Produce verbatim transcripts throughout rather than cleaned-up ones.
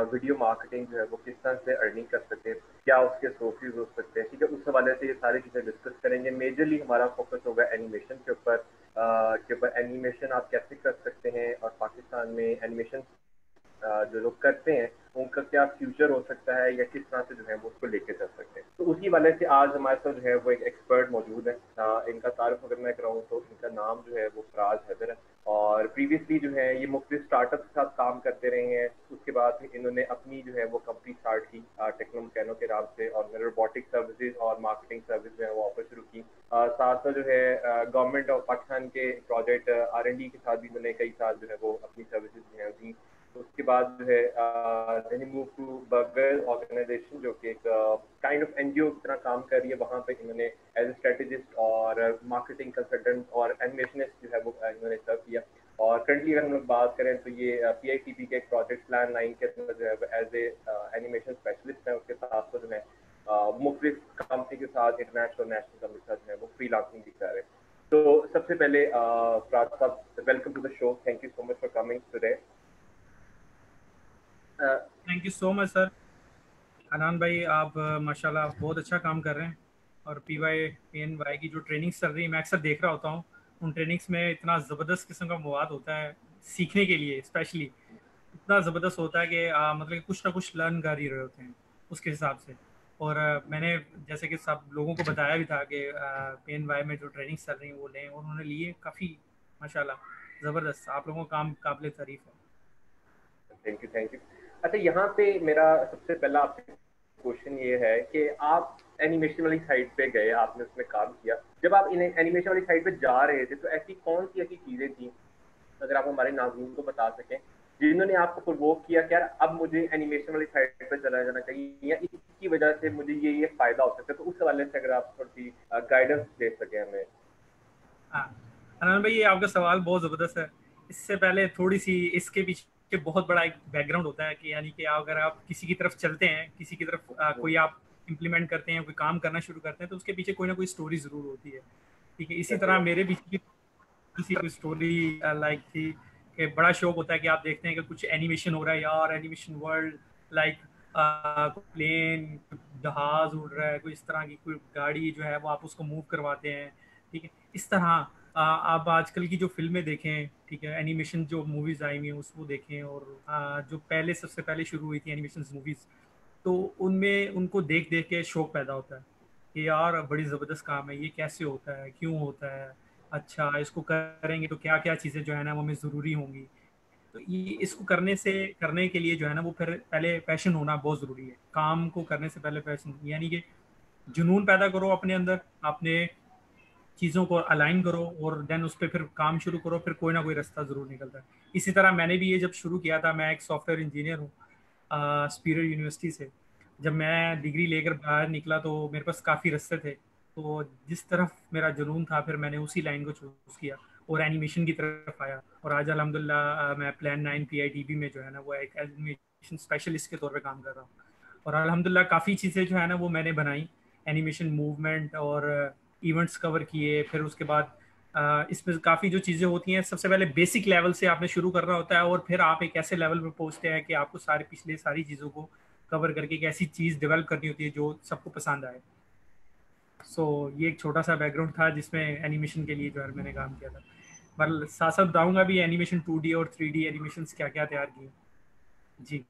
Video marketing जो है वो किस तरह से अर्निंग कर सकते हैं, क्या उसके सोर्सेज हो सकते हैं, ठीक है, उस हवाले से ये सारी चीज़ें डिस्कस करेंगे। मेजरली हमारा फोकस होगा एनिमेशन के ऊपर, अ, के ऊपर एनिमेशन आप कैसे कर सकते हैं और पाकिस्तान में एनिमेशन जो लोग करते हैं उनका क्या फ्यूचर हो सकता है या किस तरह से जो है वो उसको लेके चल सकते हैं। तो उसी वाले से आज हमारे साथ जो है वो एक एक्सपर्ट मौजूद है। अ, इनका तारुफ अगर मैं कराऊँ तो इनका नाम जो है वो फराज हैदर है और प्रीवियसली जो है ये मुख्तलिफ स्टार्टअप के साथ काम करते रहे हैं। उसके बाद फिर इन्होंने अपनी जो है वो कंपनी स्टार्ट की टेक्नो मैकेनो के नाम से और रोबोटिक सर्विसेज और मार्केटिंग सर्विस जो है वो ऑफर शुरू की। अ, साथ में जो है गवर्नमेंट ऑफ पाकिस्तान के प्रोजेक्ट आर एंड डी के साथ भी इन्होंने कई साल जो है वो अपनी सर्विसेज जो है दी। तो उसके बाद जो है ही मूव टू बर्गर ऑर्गेनाइजेशन जो कि एक काइंड ऑफ एनजीओ की तरह काम कर रही है। वहाँ पे इन्होंने एज ए स्ट्रेटेजिस्ट और मार्केटिंग कंसल्टेंट और एनिमेशनिस्ट जो है वो इन्होंने सर्व किया। और करंटली अगर हम लोग बात करें तो ये पी आई टी पी के एक प्रोजेक्ट प्लान नाइन के अंदर जो है एज ए एनिमेशन स्पेशलिस्ट है। उसके साथ साथ जो है मुख्तलिफ कंपनी के साथ इंटरनेशनल नेशनल कंपनी के साथ जो है वो फ्रीलांसिंग भी कर रहे हैं। तो सबसे पहले फराज साहब, welcome to the show, thank you so much for coming today. Thank you so much sir. Anan भाई, आप माशाल्लाह बहुत अच्छा काम कर रहे हैं और P Y P N Y की जो ट्रेनिंग्स चल रही है मैं अक्सर देख रहा होता हूँ। उन ट्रेनिंग्स में इतना ज़बरदस्त किस्म का मवाद होता है सीखने के लिए, स्पेशली इतना ज़बरदस्त होता है कि आ, मतलब कि कुछ ना कुछ लर्न कर ही रहे होते हैं उसके हिसाब से। और आ, मैंने जैसे कि सब लोगों को बताया भी था कि पी एन वाई में जो ट्रेनिंग्स चल रही हैं वो लें, और उन्होंने लिए काफ़ी माशाल्लाह ज़बरदस्त। आप लोगों का काम काबिल तारीफ़ है। Thank you thank you. अच्छा, यहाँ पे मेरा सबसे पहला आपसे क्वेश्चन ये है कि आप एनिमेशन वाली साइड पे गए, आपने उसमें काम किया। जब आप इन एनिमेशन वाली साइड पे जा रहे थे तो ऐसी कौन सी ऐसी चीजें थी, अगर आप हमारे नाज़रीन को बता सकें, जिन्होंने आपको प्रोवोक किया कि यार अब मुझे एनिमेशन वाली साइड पे चला जाना चाहिए या इसकी वजह से मुझे ये ये फायदा हो सकता है। तो उस हवाले से अगर आप थोड़ी सी गाइडेंस दे सकें हमें। हाँ अनंत भाई, ये आपका सवाल बहुत ज़बरदस्त है। इससे पहले थोड़ी सी इसके पीछे बहुत बड़ा एक बैकग्राउंड होता है कि यानी कि अगर आप किसी की तरफ चलते हैं, किसी की तरफ आ, कोई आप इम्प्लीमेंट करते हैं, कोई काम करना शुरू करते हैं, तो उसके पीछे कोई ना कोई स्टोरी ज़रूर होती है। ठीक है, इसी तरह मेरे पीछे भी किसी कोई स्टोरी लाइक थी कि बड़ा शौक होता है कि आप देखते हैं कि कुछ एनिमेशन हो रहा है यार, एनिमेशन वर्ल्ड, लाइक प्लेन, जहाज उड़ रहा है, कोई इस तरह की कोई गाड़ी जो है वो आप उसको मूव करवाते हैं। ठीक है, इस तरह आ, आप आजकल की जो फिल्में देखें, ठीक है, एनिमेशन जो मूवीज आई हुई हैं उसको देखें, और आ, जो पहले सबसे पहले शुरू हुई थी एनिमेशन मूवीज, तो उनमें उनको देख देख के शौक पैदा होता है कि यार बड़ी ज़बरदस्त काम है, ये कैसे होता है, क्यों होता है, अच्छा इसको करेंगे तो क्या क्या चीज़ें जो है ना वो हमें ज़रूरी होंगी। तो ये इसको करने से करने के लिए जो है ना वो फिर पहले पैशन होना बहुत ज़रूरी है। काम को करने से पहले पैशन, यानी कि जुनून पैदा करो अपने अंदर, अपने चीज़ों को अलाइन करो और देन उस पर फिर काम शुरू करो, फिर कोई ना कोई रास्ता ज़रूर निकलता है। इसी तरह मैंने भी ये जब शुरू किया था, मैं एक सॉफ्टवेयर इंजीनियर हूँ स्पीरियर यूनिवर्सिटी से। जब मैं डिग्री लेकर बाहर निकला तो मेरे पास काफ़ी रास्ते थे, तो जिस तरफ मेरा जुनून था फिर मैंने उसी लाइन को चूज़ किया और एनिमेशन की तरफ आया। और आज अल्हम्दुलिल्लाह मैं plan nine P I T B में जो है ना वो एक एनिमेशन स्पेशलिस्ट के तौर पे काम कर रहा हूँ। और अल्हम्दुलिल्लाह काफ़ी चीज़ें जो है ना वो मैंने बनाई, एनिमेशन मूवमेंट और इवेंट्स कवर किए। फिर उसके बाद अ, इसमें काफ़ी जो चीज़ें होती हैं, सबसे पहले बेसिक लेवल से आपने शुरू करना होता है और फिर आप एक ऐसे लेवल पे पहुंचते हैं कि आपको सारे पिछले सारी चीज़ों को कवर करके एक ऐसी चीज़ डेवलप करनी होती है जो सबको पसंद आए। सो so, ये एक छोटा सा बैकग्राउंड था जिसमें एनिमेशन के लिए जो है मैंने काम किया था। पर साथ साथ बताऊंगा भी एनिमेशन टू डी और थ्री डी एनिमेशन क्या क्या तैयार किए। जी।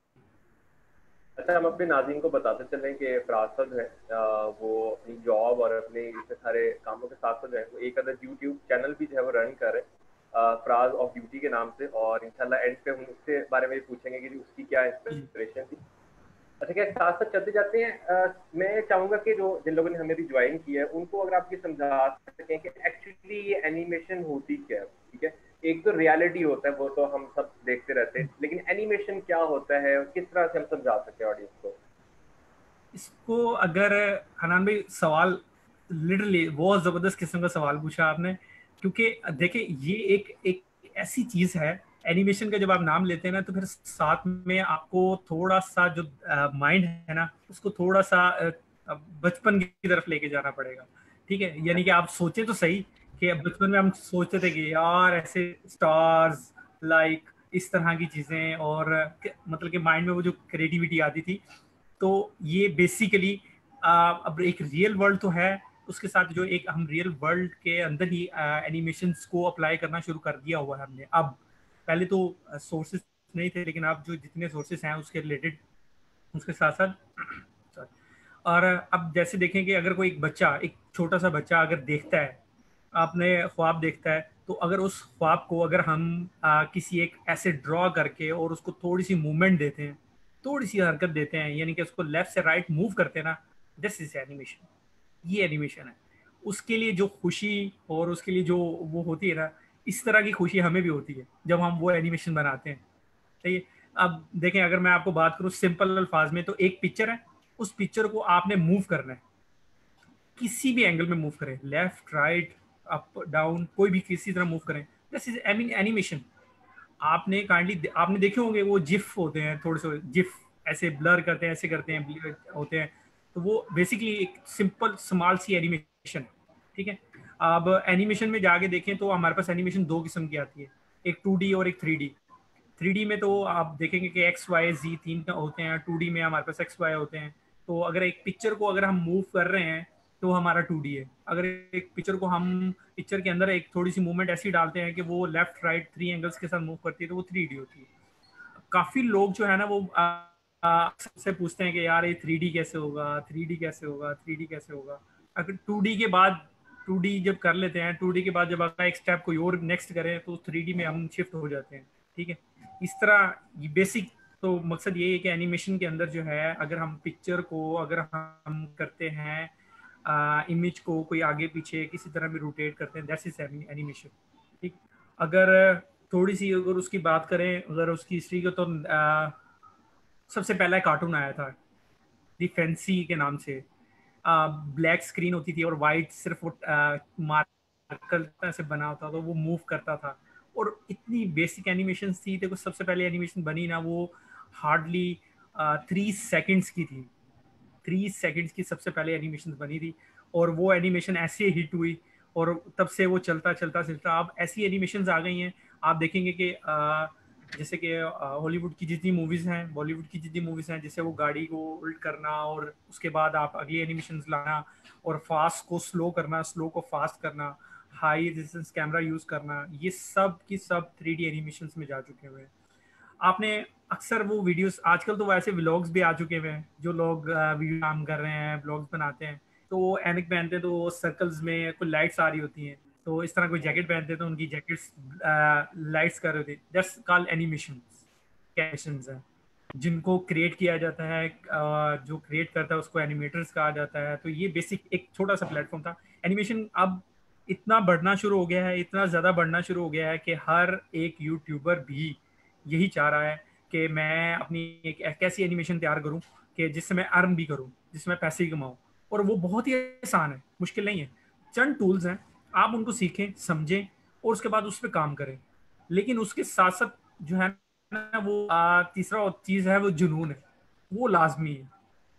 अच्छा, हम अपने नाज़रीन को बताते चलें कि फरासत जो है अ, वो अपनी जॉब और अपने इतने सारे कामों के साथ साथ जो है वो एक अदर यूट्यूब चैनल भी जो है वो रन कर रहे हैं, अ, फराज ऑफ ब्यूटी के नाम से। और इंशाल्लाह एंड पे हम उसके बारे में भी पूछेंगे कि उसकी क्या जी। इंस्पिरेशन थी। अच्छा, क्या साथ साथ चलते जाते हैं, अ, मैं चाहूंगा कि जो जिन लोगों ने हमें भी ज्वाइन किया है उनको अगर आप ये समझा सकें कि एक्चुअली ये एनिमेशन होती क्या है। ठीक है, एक तो रियलिटी होता है वो तो हम सब देखते रहते हैं, लेकिन एनिमेशन क्या होता है और किस तरह से हम समझा सकते हैं ऑडियंस को। इसको अगर हनान भाई, सवाल लिटरली बहुत ज़बरदस्त किस्म का सवाल पूछा आपने, क्योंकि देखिए ये एक एक ऐसी चीज़ है। एनिमेशन का जब आप नाम लेते हैं ना तो फिर साथ में आपको थोड़ा सा जो माइंड है ना उसको थोड़ा सा अ, बचपन की तरफ लेके जाना पड़ेगा। ठीक है, यानी कि आप सोचे तो सही कि बचपन में हम सोचते थे कि यार ऐसे स्टार्स, लाइक इस तरह की चीज़ें, और मतलब कि माइंड में वो जो क्रिएटिविटी आती थी। तो ये बेसिकली अब एक रियल वर्ल्ड तो है, उसके साथ जो एक हम रियल वर्ल्ड के अंदर ही एनिमेशंस को अप्लाई करना शुरू कर दिया हुआ है हमने। अब पहले तो सोर्सेज नहीं थे, लेकिन अब जो जितने सोर्सेज हैं उसके रिलेटेड, उसके साथ साथ और अब जैसे देखें कि अगर कोई एक बच्चा, एक छोटा सा बच्चा अगर देखता है, आपने ख्वाब देखता है, तो अगर उस ख्वाब को अगर हम आ, किसी एक ऐसे ड्रॉ करके और उसको थोड़ी सी मूवमेंट देते हैं, थोड़ी सी हरकत देते हैं, यानी कि उसको लेफ्ट से राइट मूव करते हैं ना, दिस इज एनिमेशन। ये एनिमेशन है। उसके लिए जो खुशी और उसके लिए जो वो होती है ना, इस तरह की खुशी हमें भी होती है जब हम वो एनिमेशन बनाते हैं। सही है। अब देखें, अगर मैं आपको बात करूं सिंपल अल्फाज में, तो एक पिक्चर है, उस पिक्चर को आपने मूव करना है, किसी भी एंगल में मूव करें, लेफ्ट राइट अप डाउन, कोई भी किसी तरह मूव करें, this is I mean animation. आपने काइंडली आपने देखे होंगे वो जिफ होते हैं, थोड़े से जिफ ऐसे ब्लर करते हैं, ऐसे करते हैं, blur होते हैं, तो वो बेसिकली एक सिंपल स्मॉल सी एनिमेशन है। ठीक है। अब एनिमेशन में जाके देखें तो हमारे पास एनिमेशन दो किस्म की आती है, एक टू डी और एक थ्री डी। थ्री डी में तो आप देखेंगे कि एक्स वाई जी तीन का होते हैं, टू डी में हमारे पास एक्स वाई होते हैं। तो अगर एक पिक्चर को अगर हम मूव कर रहे हैं तो हमारा टू डी है। अगर एक पिक्चर को हम पिक्चर के अंदर एक थोड़ी सी मूवमेंट ऐसी डालते हैं कि वो लेफ्ट राइट थ्री एंगल्स के साथ मूव करती है, तो वो थ्री डी होती है। काफी लोग जो है ना वो आ, आ, से पूछते हैं कि यार ये थ्री डी कैसे होगा, थ्री डी कैसे होगा, थ्री डी कैसे होगा। अगर टू डी के बाद टू डी जब कर लेते हैं, टू डी के बाद जब अगला एक स्टेप कोई और नेक्स्ट करें तो थ्री डी में हम शिफ्ट हो जाते हैं। ठीक है। इस तरह ये बेसिक तो मकसद ये है कि एनिमेशन के अंदर जो है, अगर हम पिक्चर को अगर हम करते हैं इमेज को कोई आगे पीछे किसी तरह भी रोटेट करते हैं, दैट्स इज एनिमेशन। ठीक। अगर थोड़ी सी अगर उसकी बात करें, अगर उसकी हिस्ट्री को, तो आ, सबसे पहला कार्टून आया था दी फैंसी के नाम से। ब्लैक स्क्रीन होती थी और वाइट सिर्फ मार्कर से बना होता था, तो वो मूव करता था। और इतनी बेसिक एनिमेशन थी, देखो सबसे पहले एनिमेशन बनी ना वो हार्डली थ्री सेकंड्स की थी। थ्री सेकंड्स की सबसे पहले एनिमेशन बनी थी, और वो एनिमेशन ऐसे हिट हुई, और तब से वो चलता चलता चलता अब ऐसी एनिमेशन आ गई हैं। आप देखेंगे कि आ, जैसे कि हॉलीवुड की जितनी मूवीज हैं, बॉलीवुड की जितनी मूवीज हैं, जैसे वो गाड़ी को उल्ट करना और उसके बाद आप अगली एनिमेशन लाना, और फास्ट को स्लो करना, स्लो को फास्ट करना, हाई रेजिस्टेंस कैमरा यूज करना, ये सब की सब थ्री डी एनिमेशन में जा चुके हुए हैं। आपने अक्सर वो वीडियोस, आजकल तो वैसे व्लॉग्स भी आ चुके हुए हैं, जो लोग वीडियो काम कर रहे हैं, व्लॉग्स बनाते हैं, तो वो एनिक पहनते हैं, तो वो सर्कल्स में कुछ लाइट्स आ रही होती हैं, तो इस तरह कोई जैकेट पहनते हैं तो उनकी जैकेट्स लाइट्स कर रही होती है, दैट्स कॉल्ड एनिमेशन। एनिमेशंस हैं जिनको क्रिएट किया जाता है, uh, जो क्रिएट करता है उसको एनिमेटर्स कहा जाता है। तो ये बेसिक एक छोटा सा प्लेटफॉर्म था एनिमेशन। अब इतना बढ़ना शुरू हो गया है, इतना ज़्यादा बढ़ना शुरू हो गया है कि हर एक यूट्यूबर भी यही चाह रहा है कि मैं अपनी एक ऐसी एनिमेशन तैयार करूं कि जिससे मैं अर्न भी करूं, जिससे मैं पैसे ही कमाऊं। और वो बहुत ही आसान है, मुश्किल नहीं है। चंद टूल्स हैं, आप उनको सीखें, समझें, और उसके बाद उस पर काम करें। लेकिन उसके साथ साथ जो है ना, वो आ, तीसरा चीज़ है, वो जुनून है, वो लाजमी है।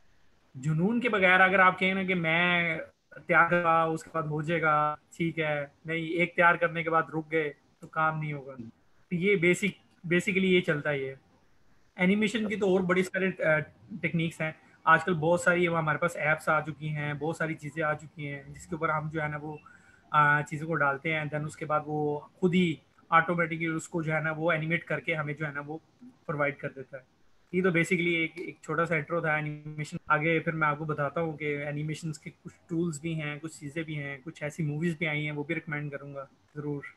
जुनून के बगैर अगर आप कहें ना कि मैं तैयार करा उसके बाद हो जाएगा, ठीक है, नहीं, एक तैयार करने के बाद रुक गए तो काम नहीं होगा। तो ये बेसिक बेसिकली ये चलता ही है। एनिमेशन की तो और बड़ी सारे टेक्निक्स हैं। आजकल बहुत सारी वो हमारे पास ऐप्स आ चुकी हैं, बहुत सारी चीज़ें आ चुकी हैं, जिसके ऊपर हम जो है ना वो चीज़ों को डालते हैं, देन उसके बाद वो खुद ही ऑटोमेटिकली उसको जो है ना वो एनिमेट करके हमें जो है ना वो प्रोवाइड कर देता है। ये तो बेसिकली एक एक छोटा सा इंट्रो था एनिमेशन। आगे फिर मैं आपको बताता हूँ कि एनिमेशन के कुछ टूल्स भी हैं, कुछ चीज़ें भी हैं, कुछ ऐसी मूवीज़ भी आई हैं, वो भी रिकमेंड करूँगा ज़रूर।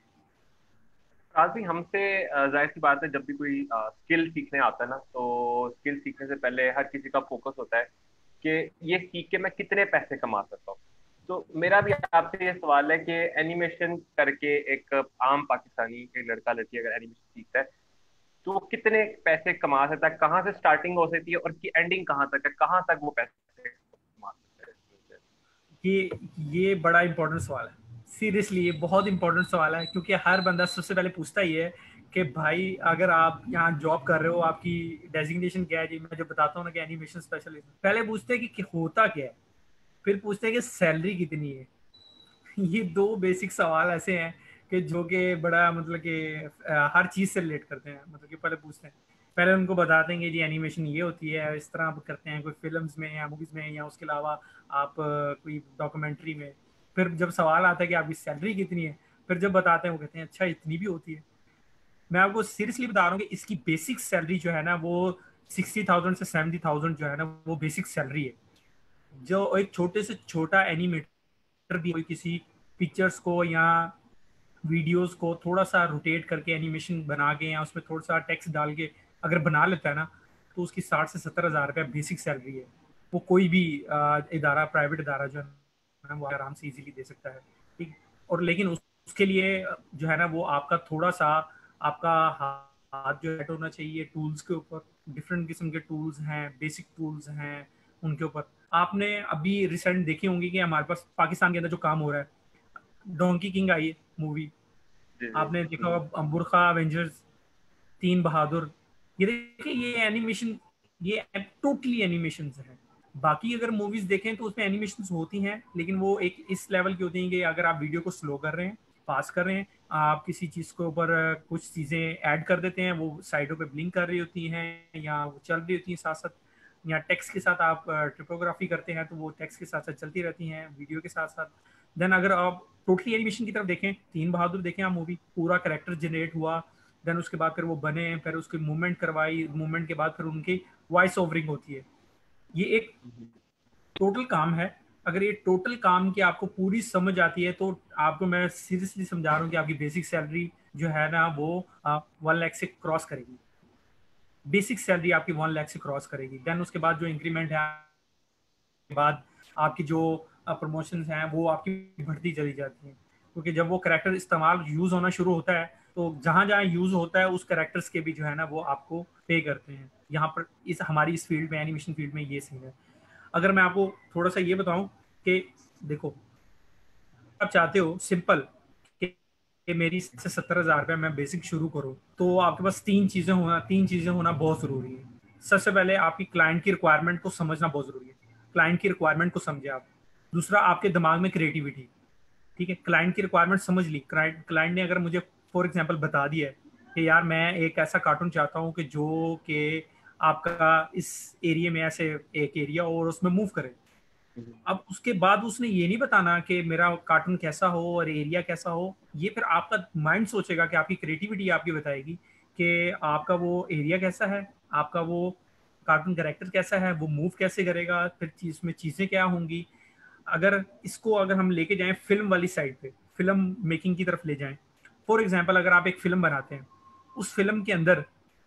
काफी हमसे अ, जाहिर सी बात है, जब भी कोई स्किल सीखने आता है ना, तो स्किल सीखने से पहले हर किसी का फोकस होता है कि ये सीख के मैं कितने पैसे कमा सकता हूँ। तो मेरा भी आपसे ये सवाल है कि एनिमेशन करके एक आम पाकिस्तानी एक लड़का लड़की अगर एनिमेशन सीखता है तो वो कितने पैसे कमा सकता है, कहाँ से स्टार्टिंग हो सकती है और की एंडिंग कहाँ तक है, कहाँ तक वो पैसे कमा सकता है? ये ये बड़ा इंपॉर्टेंट सवाल है, सीरियसली ये बहुत इंपॉर्टेंट सवाल है, क्योंकि हर बंदा सबसे पहले पूछता ही है कि भाई अगर आप यहाँ जॉब कर रहे हो, आपकी डेजिग्नेशन क्या है जी। मैं जो बताता हूँ ना कि एनिमेशन स्पेशलिस्ट, पहले पूछते हैं कि कि होता क्या है, फिर पूछते हैं कि सैलरी कितनी है। ये दो बेसिक सवाल ऐसे हैं कि जो कि बड़ा मतलब कि हर चीज़ से रिलेट करते हैं, मतलब कि पहले पूछते हैं, पहले उनको बताते हैं कि जी एनिमेशन ये होती है, इस तरह आप करते हैं कोई फिल्म्स में या मूवीज़ में, या उसके अलावा आप कोई डॉक्यूमेंट्री में। फिर जब सवाल आता है कि आपकी सैलरी कितनी है, फिर जब बताते हैं वो कहते हैं अच्छा इतनी भी होती है। मैं आपको सीरियसली बता रहा हूँ कि इसकी बेसिक सैलरी जो है ना वो सिक्सटी थाउजेंड से सेवेंटी थाउजेंड जो है ना वो बेसिक सैलरी है। जो एक छोटे से छोटा एनिमेटर भी कोई किसी पिक्चर्स को या वीडियोस को थोड़ा सा रोटेट करके एनिमेशन बना के या उसमें थोड़ा सा टेक्स्ट डाल के अगर बना लेता है ना, तो उसकी साठ से सत्तर हज़ार रुपया बेसिक सैलरी है। वो कोई भी आ, इदारा, प्राइवेट इदारा जो है ना वो आराम से इजीली दे सकता है। ठीक। और लेकिन उस, उसके लिए जो है ना वो आपका थोड़ा सा आपका हाथ जो है होना चाहिए टूल्स के ऊपर। डिफरेंट किस्म के टूल्स हैं, बेसिक टूल्स हैं उनके ऊपर। आपने अभी रिसेंट देखी होंगी कि हमारे पास पाकिस्तान के अंदर जो काम हो रहा है, डोंकी किंग आई है मूवी, जी जी। आपने देखा हम्म, होगा, बुरखा एवेंजर्स, तीन बहादुर। ये देखिए ये एनिमेशन, ये टोटली एनिमेशन है। बाकी अगर मूवीज देखें तो उसमें एनिमेशन होती हैं, लेकिन वो एक इस लेवल की होती हैं कि अगर आप वीडियो को स्लो कर रहे हैं, पास कर रहे हैं, आप किसी चीज के ऊपर कुछ चीजें ऐड कर देते हैं, वो साइडों पे ब्लिंक कर रही होती हैं या वो चल रही होती हैं साथ साथ, या टेक्स्ट के साथ आप ट्रिपोग्राफी करते हैं तो वो टेक्स्ट के साथ साथ चलती रहती हैं वीडियो के साथ साथ। देन अगर आप टोटली एनिमेशन की तरफ देखें, तीन बहादुर देखें आप मूवी, पूरा करेक्टर जनरेट हुआ, देन उसके बाद फिर वो बने, फिर उसकी मूवमेंट करवाई, मूवमेंट के बाद फिर उनकी वॉइस ओवरिंग होती है। ये एक हम्म, टोटल काम है। अगर ये टोटल काम की आपको पूरी समझ आती है तो आपको मैं सीरियसली समझा रहा हूँ कि आपकी बेसिक सैलरी जो है ना वो वन लाख से क्रॉस करेगी। बेसिक सैलरी आपकी वन लाख से क्रॉस करेगी। देन उसके बाद जो इंक्रीमेंट है के बाद आपकी जो प्रमोशन हैं वो आपकी बढ़ती चली जाती हैं, क्योंकि जब वो करेक्टर इस्तेमाल यूज होना शुरू होता है तो जहां जहां यूज होता है उस करेक्टर्स के भी जो है ना वो आपको पे करते हैं। यहाँ पर इस हमारी इस फील्ड में, एनिमेशन फील्ड में ये सीन है। अगर मैं आपको थोड़ा सा ये बताऊं कि देखो, आप चाहते हो सिंपल कि कि मेरी से सत्तर हजार रुपये मैं बेसिक शुरू करूँ, तो आपके पास तीन चीजें होना तीन चीजें होना बहुत जरूरी है। सबसे पहले आपकी क्लाइंट की रिक्वायरमेंट को समझना बहुत जरूरी है। क्लाइंट की रिक्वायरमेंट को समझे आप। दूसरा, आपके दिमाग में क्रिएटिविटी। ठीक है, क्लाइंट की रिक्वायरमेंट समझ ली, क्लाइंट क्लाइंट ने अगर मुझे फॉर एग्जांपल बता दिया है कि यार मैं एक ऐसा कार्टून चाहता हूँ कि जो कि आपका इस एरिया में ऐसे एक एरिया और उसमें मूव करे। हम्म, अब उसके बाद उसने ये नहीं बताना कि मेरा कार्टून कैसा हो और एरिया कैसा हो, ये फिर आपका माइंड सोचेगा कि आपकी क्रिएटिविटी आपकी बताएगी कि आपका वो एरिया कैसा है, आपका वो कार्टून कैरेक्टर कैसा है, वो मूव कैसे करेगा, फिर चीज में चीजें क्या होंगी। अगर इसको अगर हम लेके जाएं फिल्म वाली साइड पे, फिल्म मेकिंग की तरफ ले जाएं, फॉर एग्जाम्पल अगर आप एक फिल्म बनाते हैं, उस फिल्म के अंदर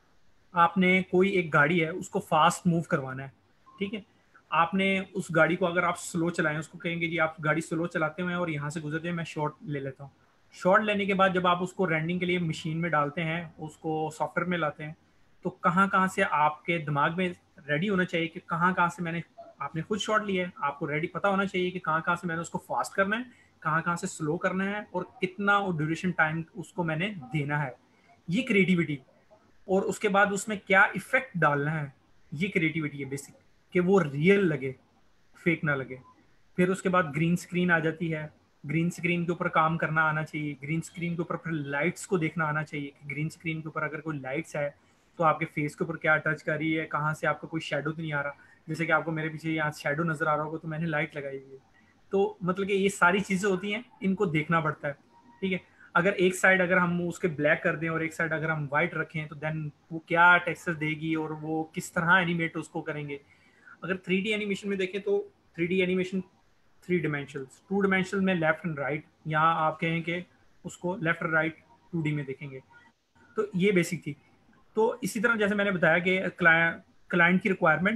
आपने कोई एक गाड़ी है उसको फास्ट मूव करवाना है। ठीक है, आपने उस गाड़ी को अगर आप स्लो चलाएं, उसको कहेंगे जी आप गाड़ी स्लो चलाते हुए और यहाँ से गुजरते हैं, मैं शॉर्ट ले लेता हूँ। शॉर्ट लेने के बाद जब आप उसको रेंडिंग के लिए मशीन में डालते हैं, उसको सॉफ्टवेयर में लाते हैं, तो कहाँ कहाँ से आपके दिमाग में रेडी होना चाहिए कि कहाँ कहाँ से मैंने, आपने खुद शॉर्ट लिया है, आपको रेडी पता होना चाहिए कि कहाँ कहाँ से मैंने उसको फास्ट करना है, कहाँ कहाँ से स्लो करना है, और कितना ड्यूरेशन टाइम उसको मैंने देना है। ये क्रिएटिविटी। और उसके बाद उसमें क्या इफेक्ट डालना है, ये क्रिएटिविटी है बेसिक, कि वो रियल लगे, फेक ना लगे। फिर उसके बाद ग्रीन स्क्रीन आ जाती है। ग्रीन स्क्रीन के ऊपर काम करना आना चाहिए। ग्रीन स्क्रीन के ऊपर फिर लाइट्स को देखना आना चाहिए कि ग्रीन स्क्रीन के ऊपर अगर कोई लाइट्स है तो आपके फेस के ऊपर क्या टच कर रही है, कहाँ से आपका कोई शेडो तो नहीं आ रहा। जैसे कि आपको मेरे पीछे यहाँ शेडो नजर आ रहा होगा तो मैंने लाइट लगाई हुई है। तो मतलब कि ये सारी चीजें होती हैं, इनको देखना पड़ता है। ठीक है, अगर एक साइड अगर हम उसके ब्लैक कर दें और एक साइड अगर हम व्हाइट रखें तो देन वो क्या टेक्सचर देगी और वो किस तरह एनिमेट उसको करेंगे। अगर थ्री डी एनिमेशन में देखें तो three D animation three dimensional, two dimensional में लेफ्ट एंड राइट, यहाँ आप कहें कि उसको left and right two D में देखेंगे। तो ये बेसिक थी। तो इसी तरह जैसे मैंने बताया कि क्लाइंट की रिक्वायरमेंट,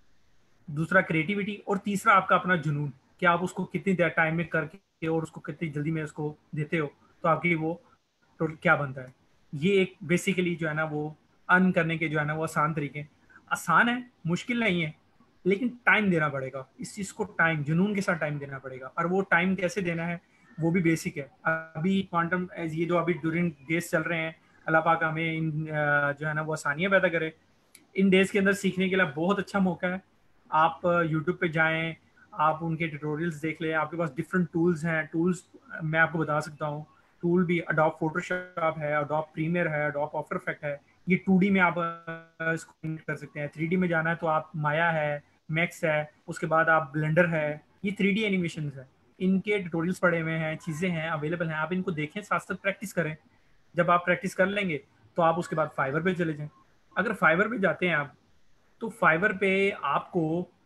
दूसरा क्रिएटिविटी, और तीसरा आपका अपना जुनून, कि आप उसको कितनी देर टाइम में करके और उसको कितनी जल्दी में उसको देते हो, तो आपकी वो टोटल क्या बनता है। ये एक बेसिकली जो है ना वो अर्न करने के जो है ना वो आसान तरीके। आसान है, मुश्किल नहीं है, लेकिन टाइम देना पड़ेगा इस चीज़ को, टाइम जुनून के साथ टाइम देना पड़ेगा। और वो टाइम कैसे देना है वो भी बेसिक है। अभी क्वांटम, ये जो अभी ड्यूरिंग डेज चल रहे हैं, अल्लाह पाक हमें इन जो है ना वो आसानियाँ पैदा करे। इन डेज के अंदर सीखने के लिए बहुत अच्छा मौका है। आप यूट्यूब पे जाएं, आप उनके ट्यूटोरियल्स देख लें, आपके पास डिफरेंट टूल्स हैं। टूल्स मैं आपको बता सकता हूँ टूल भी अडोब फोटोशॉप है, अडोब प्रीमियर है, अडोब आफ्टर इफेक्ट है। ये टू डी में आप अ, इसको edit कर सकते हैं। थ्री डी में जाना है तो आप माया है, मैक्स है, उसके बाद आप ब्लेंडर है। ये थ्री डी एनिमेशन है। इनके ट्यूटोरियल्स पड़े हुए हैं, चीज़ें हैं, अवेलेबल हैं। आप इनको देखें, साथ साथ प्रैक्टिस करें। जब आप प्रैक्टिस कर लेंगे तो आप उसके बाद फाइवर पे चले जाएं। अगर फाइवर पे जाते हैं आप, तो फाइवर पे आपको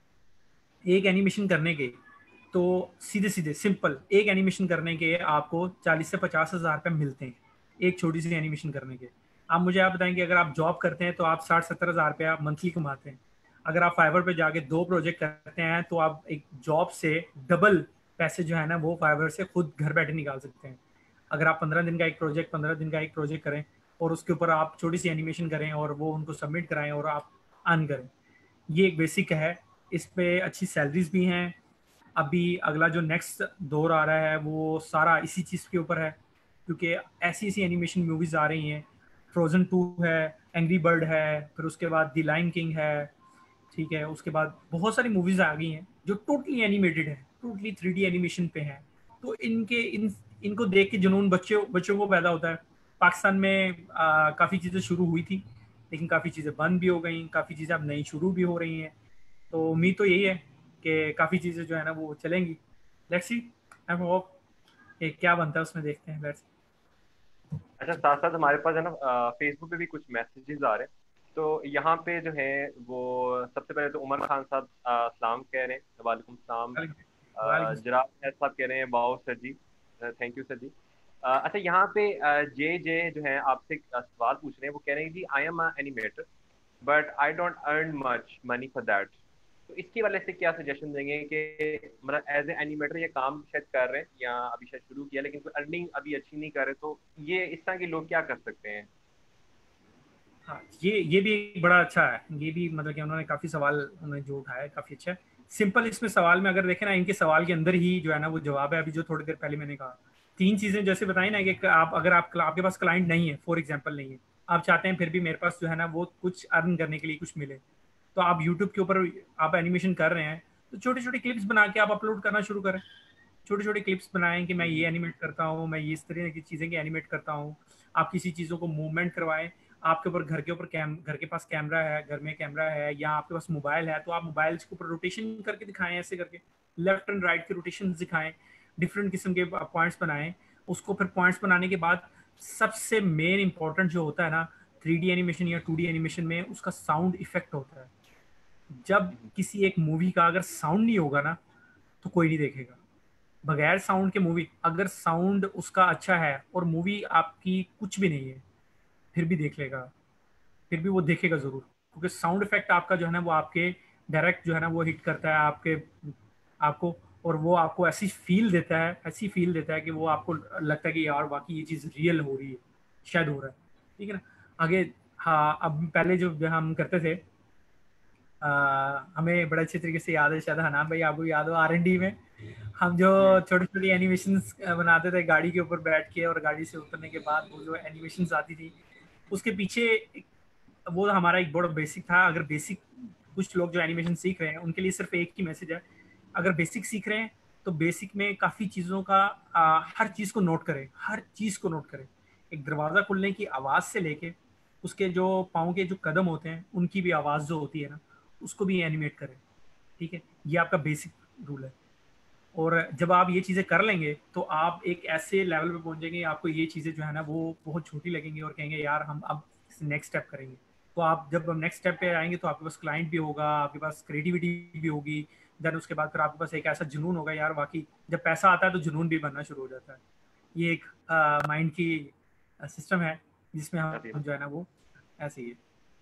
एक एनिमेशन करने के, तो सीधे सीधे सिंपल एक एनिमेशन करने के आपको चालीस से पचास हज़ार रुपये मिलते हैं, एक छोटी सी एनिमेशन करने के। आप मुझे आप बताएं कि अगर आप जॉब करते हैं तो आप साठ सत्तर हज़ार रुपये आप मंथली कमाते हैं। अगर आप फाइवर पे जाके दो प्रोजेक्ट करते हैं तो आप एक जॉब से डबल पैसे जो है ना वो फाइवर से खुद घर बैठे निकाल सकते हैं। अगर आप पंद्रह दिन का एक प्रोजेक्ट पंद्रह दिन का एक प्रोजेक्ट करें और उसके ऊपर आप छोटी सी एनिमेशन करें और वो उनको सबमिट कराएं और आप अर्न करें, ये एक बेसिक है। इस पे अच्छी सैलरीज भी हैं। अभी अगला जो नेक्स्ट दौर आ रहा है वो सारा इसी चीज़ के ऊपर है, क्योंकि ऐसी ऐसी एनिमेशन मूवीज आ रही हैं। फ्रोजन टू है, एंग्री बर्ड है, फिर उसके बाद द लायन किंग है, ठीक है, उसके बाद बहुत सारी मूवीज आ गई हैं जो टोटली एनिमेटेड है, टोटली थ्री डी एनिमेशन पे हैं। तो इनके इन इनको देख के जुनून बच्चों बच्चों को पैदा होता है। पाकिस्तान में आ, काफ़ी चीज़ें शुरू हुई थी, लेकिन काफ़ी चीज़ें बंद भी हो गई, काफ़ी चीज़ें अब नई शुरू भी हो रही हैं। तो उम्मीद तो यही है कि काफ़ी चीज़ें जो है ना वो चलेंगी। लेट्स सी, आई होप कि क्या बनता है उसमें, देखते हैं। लेट्स। अच्छा, साथ साथ हमारे पास है ना फेसबुक पे भी कुछ मैसेजेस आ रहे हैं। तो यहाँ पे जो है वो सबसे पहले तो उमर खान साहब अ, सलाम कह रहे हैं, वालेकुम सलाम। वालेकुम। अ, जनाब फैज साहब कह रहे हैं वाओ सर जी, थैंक यू सर जी। अ, अच्छा, यहाँ पे अ, जे जे जो है आपसे एक, अ, सवाल पूछ रहे हैं। वो कह रहे हैं जी I am a animator but I don't earn much money for that. तो इसके वाले से क्या सजेशन देंगे कि मतलब एज ए एनिमेटर ये काम शायद कर रहे हैं या अभी शायद शुरू किया लेकिन कोई अर्निंग अभी अच्छी नहीं कर रहे, तो ये इस तरह के लोग क्या कर सकते हैं? हाँ, ये ये भी बड़ा अच्छा है। ये भी मतलब कि उन्होंने काफ़ी सवाल उन्होंने जो उठाया है काफ़ी अच्छा है। सिंपल इसमें सवाल में अगर देखें ना, इनके सवाल के अंदर ही जो है ना वो जवाब है। अभी जो थोड़ी देर पहले मैंने कहा, तीन चीज़ें जैसे बताई ना कि आप अगर आप आपके पास क्लाइंट नहीं है, फॉर एग्जाम्पल नहीं है, आप चाहते हैं फिर भी मेरे पास जो है ना वो कुछ अर्न करने के लिए कुछ मिले, तो आप यूट्यूब के ऊपर आप एनिमेशन कर रहे हैं, तो छोटे छोटे क्लिप्स बना के आप अपलोड करना शुरू करें। छोटे छोटे क्लिप्स बनाएं कि मैं ये एनिमेट करता हूँ, मैं ये इस तरह की चीज़ें की एनिमेट करता हूँ। आप किसी चीज़ों को मूवमेंट करवाएं। आपके ऊपर घर के ऊपर कैम घर के पास कैमरा है, घर में कैमरा है, या आपके पास मोबाइल है, तो आप मोबाइल के ऊपर रोटेशन करके दिखाएं, ऐसे करके लेफ्ट एंड राइट के रोटेशन दिखाएं, डिफरेंट किस्म के पॉइंट्स बनाएं। उसको फिर पॉइंट्स बनाने के बाद सबसे मेन इंपॉर्टेंट जो होता है ना थ्री डी एनिमेशन या टू डी एनिमेशन में, उसका साउंड इफेक्ट होता है। जब किसी एक मूवी का अगर साउंड नहीं होगा ना तो कोई नहीं देखेगा। बगैर साउंड के मूवी, अगर साउंड उसका अच्छा है और मूवी आपकी कुछ भी नहीं है, फिर भी देख लेगा, फिर भी वो देखेगा जरूर, क्योंकि साउंड इफेक्ट आपका जो है ना वो आपके डायरेक्ट जो है ना वो हिट करता है आपके आपको, और वो आपको ऐसी फील देता है, ऐसी फील देता है कि वो आपको लगता है कि यार वाकई ये चीज़ रियल हो रही है, शायद हो रहा है। ठीक है ना। आगे, हाँ, अब पहले जो जो हम करते थे, आ, हमें बड़े अच्छे तरीके से याद है, शायद हनान भाई आपको याद हो, आर एन डी में हम जो हम्म। छोटी छोटी एनिमेशन बनाते थे गाड़ी के ऊपर बैठ के, और गाड़ी से उतरने के बाद वो जो एनिमेशन आती थी उसके पीछे एक, वो हमारा एक बड़ा बेसिक था। अगर बेसिक, कुछ लोग जो एनिमेशन सीख रहे हैं उनके लिए सिर्फ एक ही मैसेज है, अगर बेसिक सीख रहे हैं तो बेसिक में काफ़ी चीज़ों का आ, हर चीज़ को नोट करें, हर चीज़ को नोट करें। एक दरवाज़ा खुलने की आवाज़ से लेके उसके जो पाँव के जो कदम होते हैं उनकी भी आवाज़ जो होती है ना, उसको भी एनिमेट करें। ठीक है, ये आपका बेसिक रूल है। और जब आप ये चीज़ें कर लेंगे तो आप एक ऐसे लेवल पे पहुंचेंगे, आपको ये चीज़ें जो है ना वो बहुत छोटी लगेंगी और कहेंगे यार हम अब नेक्स्ट स्टेप करेंगे। तो आप जब नेक्स्ट स्टेप पे आएंगे तो आपके पास क्लाइंट भी होगा, आपके पास क्रिएटिविटी भी होगी। देन उसके बाद फिर आपके पास एक ऐसा जुनून होगा, यार वाकई जब पैसा आता है तो जुनून भी बनना शुरू हो जाता है। ये एक माइंड की सिस्टम है जिसमें काफी हम जो है ना वो ऐसे ही है।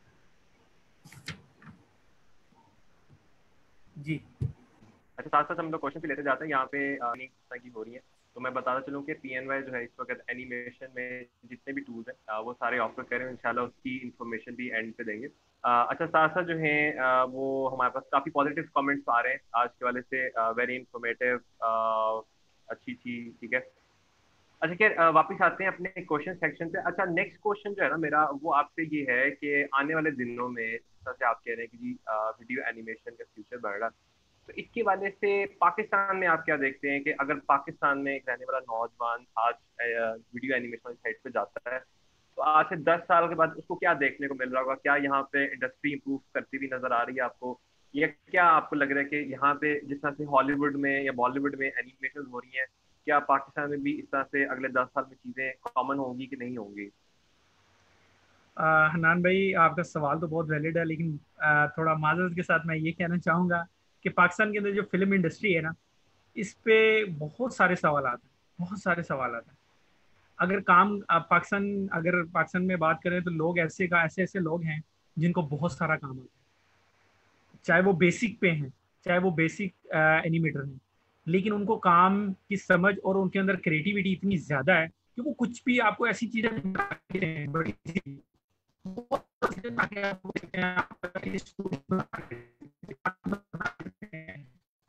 जी। अच्छा, साथ साथ हम लोग क्वेश्चन भी लेते जाते हैं। यहाँ पे अनेक तरह की हो रही है, तो मैं बताता चलूँ कि पी एन वाई जो है इस वक्त एनिमेशन में जितने भी टूल्स हैं वो सारे ऑफर कर रहे हैं। इंशाल्लाह उसकी इन्फॉर्मेशन भी एंड पे देंगे। अ, अच्छा, साथ साथ जो है अ, वो हमारे पास काफ़ी पॉजिटिव कमेंट्स आ रहे हैं आज के वाले से। वेरी इंफॉर्मेटिव, अच्छी थी, ठीक है। अच्छा, खैर अ, वापस आते हैं अपने क्वेश्चन सेक्शन पे। अच्छा, नेक्स्ट क्वेश्चन जो है ना मेरा वो आपसे ये है कि आने वाले दिनों में जैसा से आप कह रहे हैं कि जी वीडियो एनिमेशन का फ्यूचर बढ़ रहा है, तो इसके वाले से पाकिस्तान में आप क्या देखते हैं कि अगर पाकिस्तान में एक रहने वाला नौजवान आज वीडियो एनिमेशन साइट पे जाता है, तो आज से दस साल के बाद उसको क्या देखने को मिल रहा होगा? क्या यहाँ पे इंडस्ट्री इंप्रूव करती हुई नजर आ रही है आपको? या क्या आपको लग रहा है कि यहाँ पे जिस तरह से हॉलीवुड में या बॉलीवुड में एनिमेशन हो रही हैं, क्या पाकिस्तान में भी इस तरह से अगले दस साल में चीजें कॉमन होंगी कि नहीं होंगी? अ, हनान भाई, आपका सवाल तो बहुत वैलिड है, लेकिन अ, थोड़ा माजरत के साथ मैं ये कहना चाहूँगा कि पाकिस्तान के अंदर जो फिल्म इंडस्ट्री है ना, इस पे बहुत सारे सवाल आते हैं, बहुत सारे सवाल आते हैं। अगर काम अ, पाकिस्तान अगर पाकिस्तान में बात करें तो लोग ऐसे का ऐसे ऐसे लोग हैं जिनको बहुत सारा काम आता है, चाहे वो बेसिक पे हैं, चाहे वो बेसिक एनिमेटर हैं, लेकिन उनको काम की समझ और उनके अंदर क्रिएटिविटी इतनी ज्यादा है कि वो कुछ भी आपको ऐसी चीजें बना के देते हैं, बड़ी चीजें, बहुत चीजें बना के आपको देते हैं, आपको स्टूडियो बना के देते हैं,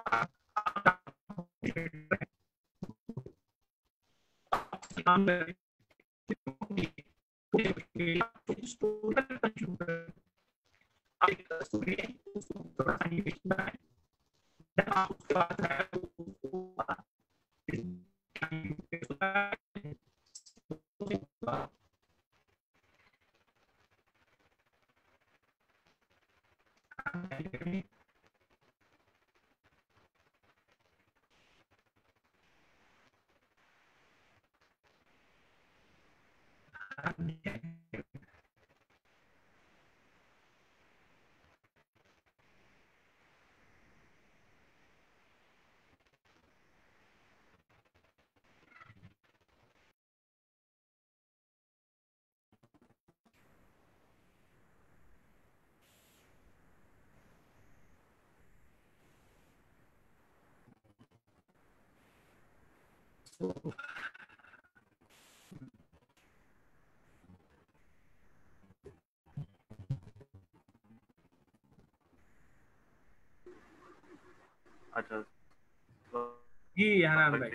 काम करें, अच्छा, तो जी हनान भाई।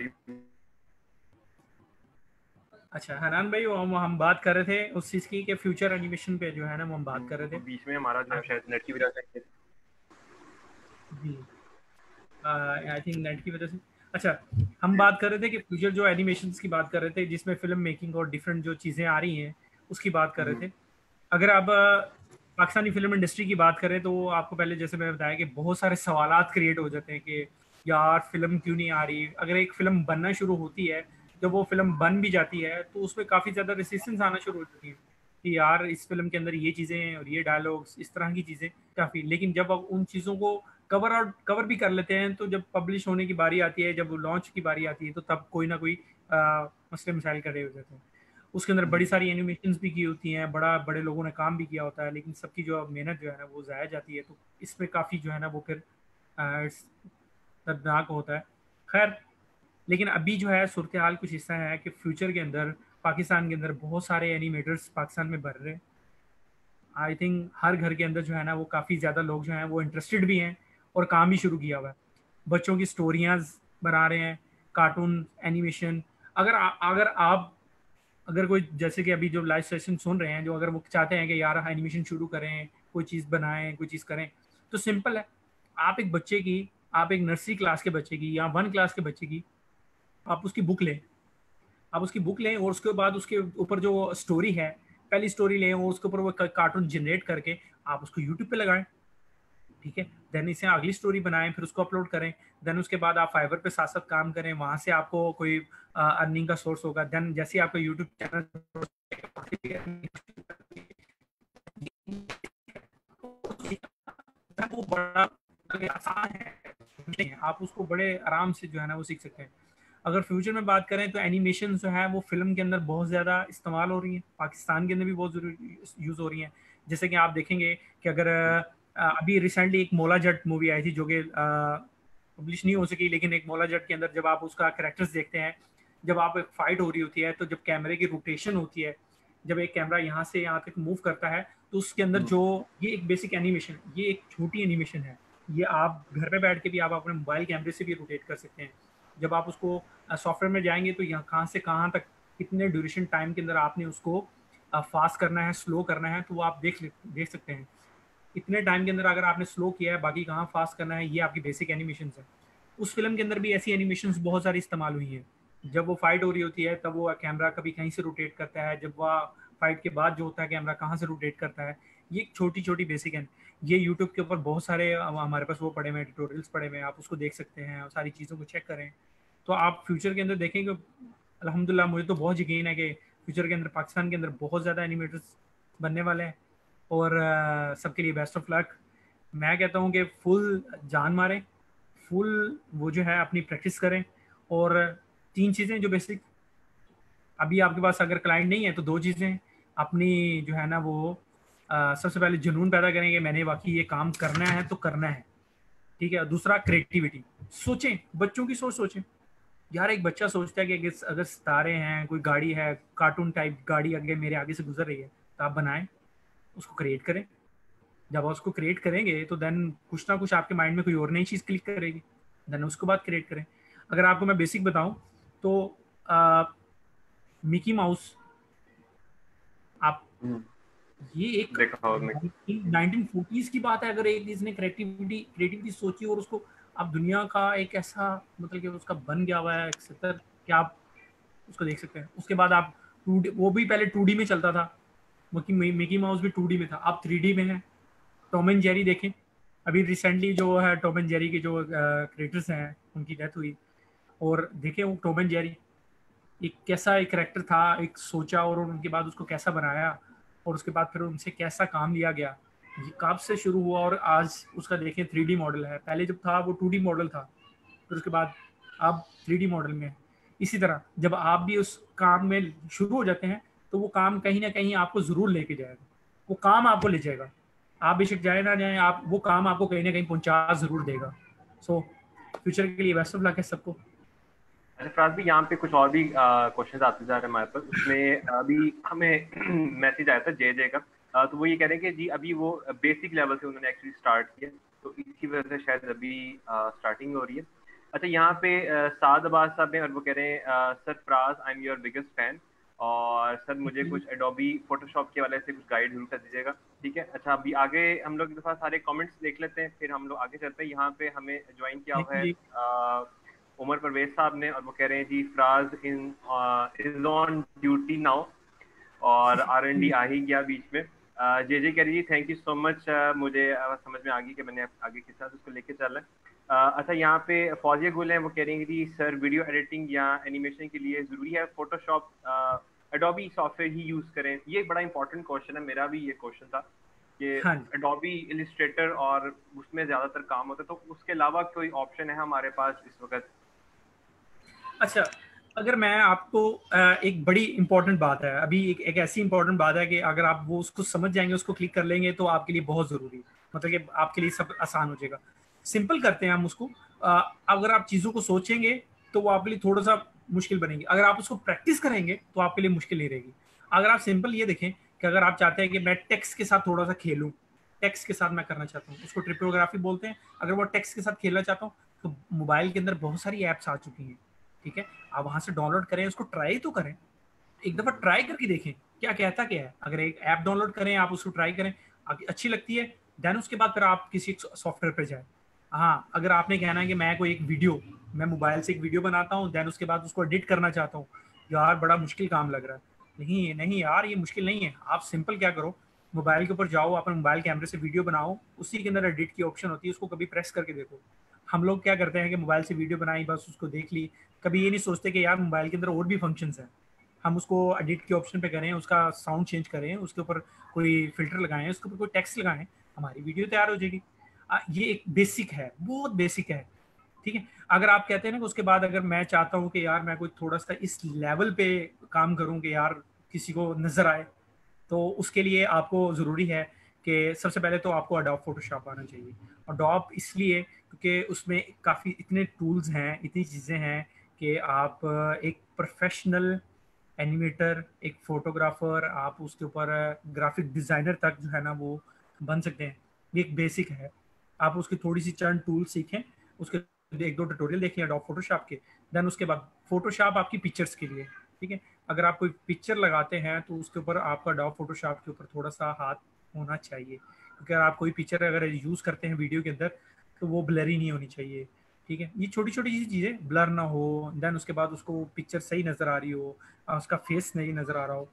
अच्छा हनान भाई, वो हम हम बात कर रहे थे उस चीज़ की कि फ्यूचर एनिमेशन पे जो है ना, वो हम बात कर रहे थे। बीच में हमारा जो है अब- शायद नेट की वजह से। जी, आई थिंक नेट की वजह से। अच्छा, हम बात कर रहे थे कि फ्यूचर जो एनिमेशंस की बात कर रहे थे, जिसमें फिल्म मेकिंग और डिफरेंट जो चीज़ें आ रही हैं उसकी बात कर रहे थे। अगर आप अ, पाकिस्तानी फिल्म इंडस्ट्री की बात करें तो आपको पहले जैसे मैंने बताया कि बहुत सारे सवालात क्रिएट हो जाते हैं कि यार फिल्म क्यों नहीं आ रही। अगर एक फिल्म बनना शुरू होती है, जब वो फिल्म बन भी जाती है तो उसमें काफ़ी ज़्यादा रेसिस्टेंस आना शुरू हो जाती है कि यार इस फिल्म के अंदर ये चीज़ें हैं और ये डायलॉग्स, इस तरह की चीज़ें काफ़ी। लेकिन जब अब उन चीज़ों को कवर आउट कवर भी कर लेते हैं, तो जब पब्लिश होने की बारी आती है, जब लॉन्च की बारी आती है, तो तब कोई ना कोई अ, मसले मसाइल खड़े हो जाते हैं। उसके अंदर बड़ी सारी एनिमेशंस भी की होती हैं, बड़ा बड़े लोगों ने काम भी किया होता है, लेकिन सबकी जो मेहनत जो है ना वो ज़ाया जाती है, तो इसमें काफ़ी जो है ना वो फिर अ, दर्दनाक होता है। खैर, लेकिन अभी जो है सूरत हाल कुछ ऐसा है कि फ्यूचर के अंदर पाकिस्तान के अंदर बहुत सारे एनिमेटर्स पाकिस्तान में बढ़ रहे हैं। आई थिंक हर घर के अंदर जो है ना वो काफ़ी ज़्यादा लोग जो हैं वो इंटरेस्टेड भी हैं और काम भी शुरू किया हुआ है। बच्चों की स्टोरियाँ बना रहे हैं, कार्टून एनिमेशन। अगर आ, अगर आप अगर कोई जैसे कि अभी जो लाइव सेशन सुन रहे हैं, जो अगर वो चाहते हैं कि यार एनिमेशन शुरू करें, कोई चीज़ बनाएं, कोई चीज़ करें, तो सिंपल है। आप एक बच्चे की आप एक नर्सरी क्लास के बच्चे की या वन क्लास के बच्चे की आप उसकी बुक लें, आप उसकी बुक लें और उसके बाद उसके ऊपर जो स्टोरी है, पहली स्टोरी लें और उसके ऊपर वो कार्टून जनरेट करके आप उसको यूट्यूब पे लगाएं। ठीक है, देन इसे अगली स्टोरी बनाएं, फिर उसको अपलोड करें। देन उसके बाद आप फाइवर पे साथ साथ काम करें, वहां से आपको कोई अर्निंग का सोर्स होगा। देन जैसे ही आपका यूट्यूब चैनल वो बड़ा आसान है, आप उसको बड़े आराम से जो है ना वो सीख सकते हैं। अगर फ्यूचर में बात करें तो एनिमेशन जो है वो फिल्म के अंदर बहुत ज़्यादा इस्तेमाल हो रही है, पाकिस्तान के अंदर भी बहुत जरूरी यूज़ हो रही है। जैसे कि आप देखेंगे कि अगर अ, अभी रिसेंटली एक मौला जट मूवी आई थी जो कि पब्लिश नहीं हो सकी, लेकिन एक मौला जट के अंदर जब आप उसका करेक्टर्स देखते हैं, जब आप एक फाइट हो रही होती है, तो जब कैमरे की रोटेशन होती है, जब एक कैमरा यहाँ से यहाँ तक मूव करता है, तो उसके अंदर जो ये एक बेसिक एनिमेशन, ये एक छोटी एनिमेशन है। ये आप घर पे बैठ के भी आप अपने मोबाइल कैमरे से भी रोटेट कर सकते हैं। जब आप उसको सॉफ्टवेयर में जाएंगे तो यहाँ कहाँ से कहाँ तक कितने ड्यूरेशन टाइम के अंदर आपने उसको फास्ट करना है, स्लो करना है, तो वो आप देख देख सकते हैं। इतने टाइम के अंदर अगर आपने स्लो किया है, बाकी कहाँ फास्ट करना है, ये आपकी बेसिक एनिमेशन है। उस फिल्म के अंदर भी ऐसी एनिमेशन बहुत सारी इस्तेमाल हुई हैं। जब वो फाइट हो रही होती है तब वो कैमरा कभी कहीं से रोटेट करता है, जब वह फाइट के बाद जो होता है कैमरा कहाँ से रोटेट करता है। ये छोटी छोटी बेसिक है। ये यूट्यूब के ऊपर बहुत सारे हमारे पास वो पड़े हुए हैं, ट्यूटोरियल्स पड़े हुए हैं, आप उसको देख सकते हैं और सारी चीज़ों को चेक करें। तो आप फ्यूचर के अंदर देखेंगे, अल्हम्दुलिल्लाह मुझे तो बहुत यकीन है कि फ्यूचर के अंदर पाकिस्तान के अंदर बहुत ज़्यादा एनिमेटर्स बनने वाले हैं। और uh, सबके लिए बेस्ट ऑफ लक। मैं कहता हूँ कि फुल जान मारें, फुल वो जो है अपनी प्रैक्टिस करें। और तीन चीज़ें जो बेसिक, अभी आपके पास अगर क्लाइंट नहीं है तो दो चीज़ें, अपनी जो है ना वो आ, सबसे पहले जुनून पैदा करेंगे, मैंने वाकई ये काम करना है तो करना है, ठीक है। दूसरा क्रिएटिविटी, सोचें, बच्चों की सोच सोचें। यार एक बच्चा सोचता है कि अगर अगर सितारे हैं, कोई गाड़ी है, कार्टून टाइप गाड़ी अगर मेरे आगे से गुजर रही है तो आप बनाएं, उसको क्रिएट करें। जब आप उसको क्रिएट करेंगे तो देन कुछ ना कुछ आपके माइंड में कोई और नई चीज़ क्लिक करेगी, देन उसको बाद क्रिएट करें। अगर आपको मैं बेसिक बताऊं तो आ, मिकी माउस, आप ये एक देखा होगा मैं। नाइनटीन फोर्टीज़ की बात है। अगर एक इसने क्रिएटिविटी क्रिएटिविटी सोची और उसको आप दुनिया का एक ऐसा मतलब कि उसका बन गया हुआ है एक सेक्टर कि आप उसको देख सकते हैं। उसके बाद आप टू डी, वो भी पहले टू डी में चलता था, मिकी मिकी माउस भी टू डी में था, आप थ्री डी में है। टॉम एंड जेरी देखें, अभी रिसेंटली जो है टॉम एंड जेरी के जो क्रिएटर्स हैं उनकी डेथ हुई, और देखें वो टॉम एंड जेरी एक कैसा एक करेक्टर था, एक सोचा और उनके बाद उसको कैसा बनाया, और उसके बाद फिर उनसे कैसा काम लिया गया, ये कब से शुरू हुआ और आज उसका देखें थ्री डी मॉडल है। पहले जब था वो टू डी मॉडल था, फिर उसके बाद अब थ्री डी मॉडल में है। इसी तरह जब आप भी उस काम में शुरू हो जाते हैं तो वो काम कहीं ना कहीं आपको ज़रूर लेके जाएगा, वो काम आपको ले जाएगा। आप बेशक जाए ना जाए, आप वो काम आपको कहीं ना कहीं पहुंचा ज़रूर देगा। सो so, फ्यूचर के लिए बेस्ट ऑफ लक है सबको। अच्छा फराज भी, यहाँ पे कुछ और भी क्वेश्चन आते जा रहे हैं हमारे पास। उसमें अभी हमें मैसेज आया था जे जे का, आ, तो वो ये कह रहे हैं कि जी अभी वो बेसिक लेवल से उन्होंने एक्चुअली स्टार्ट किया, तो इसकी वजह से शायद अभी स्टार्टिंग हो रही है। अच्छा यहाँ पे आ, साद अब्बास साहब हैं और वो कह रहे हैं sir Faraz I am your biggest fan, और सर मुझे कुछ एडोबी फोटोशॉप के वाले से कुछ गाइड जरूर कर दीजिएगा। ठीक है, अच्छा अभी आगे हम लोग दफा सारे कमेंट्स देख लेते हैं, फिर हम लोग आगे चलते हैं। यहाँ पे हमें ज्वाइन किया हुआ है जी उमर परवेज साहब ने, और वो कह रहे हैं जी Faraz in is on duty now, और आर एन डी आ ही गया बीच में। जे जे कह रही जी थैंक यू सो मच, मुझे uh, समझ में आ गई कि मैंने आगे किस तरह उसको लेके चलना है। uh, अच्छा यहाँ पे फौजिया गुल है, वो कह रही हैं जी सर वीडियो एडिटिंग या एनिमेशन के लिए ज़रूरी है फोटोशॉप एडोबी सॉफ्टवेयर ही यूज़ करें? ये एक बड़ा इंपॉर्टेंट क्वेश्चन है, मेरा भी ये क्वेश्चन था कि हाँ। एडोबी इलिस्ट्रेटर और उसमें ज़्यादातर काम होता है, तो उसके अलावा कोई ऑप्शन है हमारे पास इस वक्त? अच्छा, अगर मैं आपको एक बड़ी इंपॉर्टेंट बात है, अभी एक, एक ऐसी इंपॉर्टेंट बात है कि अगर आप वो उसको समझ जाएंगे, उसको क्लिक कर लेंगे तो आपके लिए बहुत ज़रूरी, मतलब कि आपके लिए सब आसान हो जाएगा। सिंपल करते हैं हम उसको। अगर आप चीज़ों को सोचेंगे तो वो आपके लिए थोड़ा सा मुश्किल बनेगी, अगर आप उसको प्रैक्टिस करेंगे तो आपके लिए मुश्किल नहीं रहेगी। अगर आप सिंपल ये देखें कि अगर आप चाहते हैं कि मैं टेक्स्ट के साथ थोड़ा सा खेलूँ, टेक्स्ट के साथ मैं करना चाहता हूँ, उसको ट्रिपोग्राफी बोलते हैं। अगर वो टेक्स्ट के साथ खेलना चाहता हूँ तो मोबाइल के अंदर बहुत सारी ऐप्स आ चुकी हैं, ठीक है। आप वहां से डाउनलोड करें, उसको ट्राई तो करें, एक दफा ट्राई करके देखें क्या कहता क्या है। अगर एक ऐप डाउनलोड करें, आप उसको ट्राई करें, अच्छी लगती है, देन उसके बाद फिर आप किसी सॉफ्टवेयर पर जाए। हाँ, अगर आपने कहना है कि मैं कोई एक वीडियो, मैं मोबाइल से एक वीडियो बनाता हूँ, देन उसके बाद उसको एडिट करना चाहता हूँ, यार बड़ा मुश्किल काम लग रहा है, नहीं नहीं यार ये मुश्किल नहीं है। आप सिंपल क्या करो, मोबाइल के ऊपर जाओ, अपने मोबाइल कैमरे से वीडियो बनाओ, उसी के अंदर एडिट की ऑप्शन होती है, उसको कभी प्रेस करके देखो। हम लोग क्या करते हैं कि मोबाइल से वीडियो बनाई, बस उसको देख ली, कभी ये नहीं सोचते कि यार मोबाइल के अंदर और भी फंक्शंस हैं, हम उसको एडिट के ऑप्शन पे करें, उसका साउंड चेंज करें, उसके ऊपर कोई फिल्टर लगाएं, उसके ऊपर कोई टेक्स्ट लगाएं, हमारी वीडियो तैयार हो जाएगी। आ, ये एक बेसिक है, बहुत बेसिक है, ठीक है। अगर आप कहते हैं ना कि उसके बाद अगर मैं चाहता हूँ कि यार मैं कोई थोड़ा सा इस लेवल पे काम करूँ कि यार किसी को नजर आए, तो उसके लिए आपको ज़रूरी है कि सबसे पहले तो आपको अडोब फोटोशॉप आना चाहिए। अडोब इसलिए क्योंकि उसमें काफ़ी इतने टूल्स हैं, इतनी चीज़ें हैं कि आप एक प्रोफेशनल एनिमेटर, एक फोटोग्राफर, आप उसके ऊपर ग्राफिक डिज़ाइनर तक जो है ना वो बन सकते हैं। ये एक बेसिक है, आप उसकी थोड़ी सी चंद टूल सीखें, उसके एक दो ट्यूटोरियल देखें अडोब फोटोशॉप के, देन उसके बाद फोटोशॉप आपकी पिक्चर्स के लिए, ठीक है। अगर आप कोई पिक्चर लगाते हैं तो उसके ऊपर आपका अडोब फोटोशॉप के ऊपर थोड़ा सा हाथ होना चाहिए, क्योंकि अगर आप कोई पिक्चर अगर यूज़ करते हैं वीडियो के अंदर तो वो ब्लरी नहीं होनी चाहिए, ठीक है। ये छोटी छोटी सी चीज़ें, ब्लर ना हो, देन उसके बाद उसको पिक्चर सही नज़र आ रही हो, आ, उसका फेस नहीं नज़र आ रहा हो,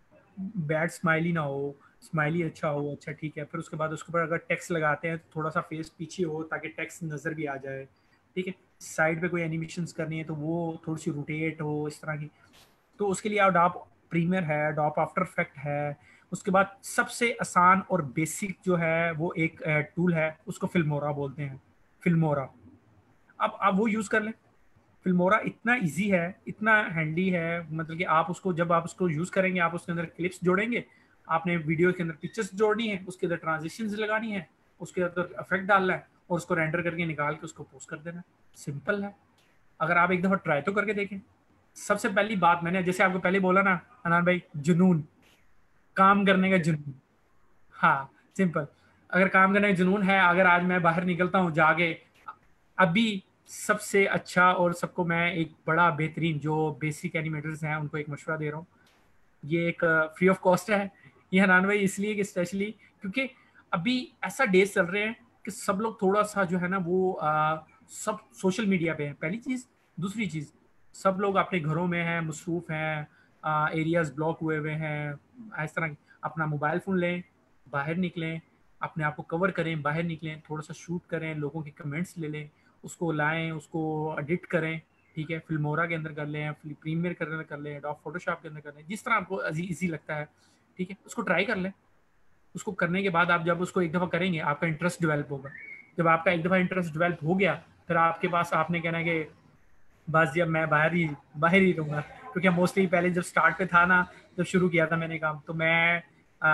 बैड स्माइली ना हो, स्माइली अच्छा हो, अच्छा ठीक है। फिर उसके बाद उसके ऊपर अगर टेक्स्ट लगाते हैं तो थोड़ा सा फेस पीछे हो ताकि टेक्स्ट नज़र भी आ जाए, ठीक है। साइड पे कोई एनिमेशंस करनी है तो वो थोड़ी सी रोटेट हो इस तरह की। तो उसके लिए अडोब प्रीमियर है, अडोब आफ्टर इफेक्ट है। उसके बाद सबसे आसान और बेसिक जो है वो एक टूल है, उसको फिल्मोरा बोलते हैं, फिल्मोरा। अब आप वो यूज़ कर लें। फिल्मोरा इतना इजी है, इतना हैंडी है, मतलब कि आप उसको जब आप उसको यूज़ करेंगे, आप उसके अंदर क्लिप्स जोड़ेंगे, आपने वीडियो के अंदर पिक्चर्स जोड़नी है, उसके अंदर ट्रांजिशंस लगानी है, उसके अंदर इफेक्ट डालना है और उसको रेंडर करके निकाल के उसको पोस्ट कर देना है। सिंपल है। अगर आप एक दफ़ा ट्राई तो करके देखें। सबसे पहली बात, मैंने जैसे आपको पहले बोला ना अनान भाई, जुनून, काम करने का जुनून। हाँ, सिंपल। अगर काम करने का जुनून है, अगर आज मैं बाहर निकलता हूँ जाके, अभी सबसे अच्छा, और सबको मैं एक बड़ा बेहतरीन जो बेसिक एनिमेटर्स हैं उनको एक मशवरा दे रहा हूँ। ये एक फ्री ऑफ कॉस्ट है ये हनान भाई, इसलिए कि स्पेशली क्योंकि अभी ऐसा डेज चल रहे हैं कि सब लोग थोड़ा सा जो है ना वो आ, सब सोशल मीडिया पे हैं, पहली चीज़। दूसरी चीज़, सब लोग अपने घरों में हैं, मसरूफ हैं, एरियाज ब्लॉक हुए हुए हैं, इस तरह। अपना मोबाइल फ़ोन लें, बाहर निकलें, अपने आप को कवर करें, बाहर निकलें, थोड़ा सा शूट करें, लोगों के कमेंट्स ले लें, उसको लाएं, उसको एडिट करें, ठीक है। फिल्मोरा के अंदर कर लें, प्रीमियर कर कर लें, एडोब फोटोशॉप के अंदर कर लें, जिस तरह आपको इजी लगता है, ठीक है। उसको ट्राई कर लें। उसको करने के बाद आप जब उसको एक दफ़ा करेंगे, आपका इंटरेस्ट डेवलप होगा। जब आपका एक दफ़ा इंटरेस्ट डेवलप हो गया, फिर आपके पास आपने कहना है कि बस जब मैं बाहर ही बाहर ही रहूँगा। क्योंकि मोस्टली पहले जब स्टार्ट पे था ना, जब शुरू किया था मैंने काम, तो मैं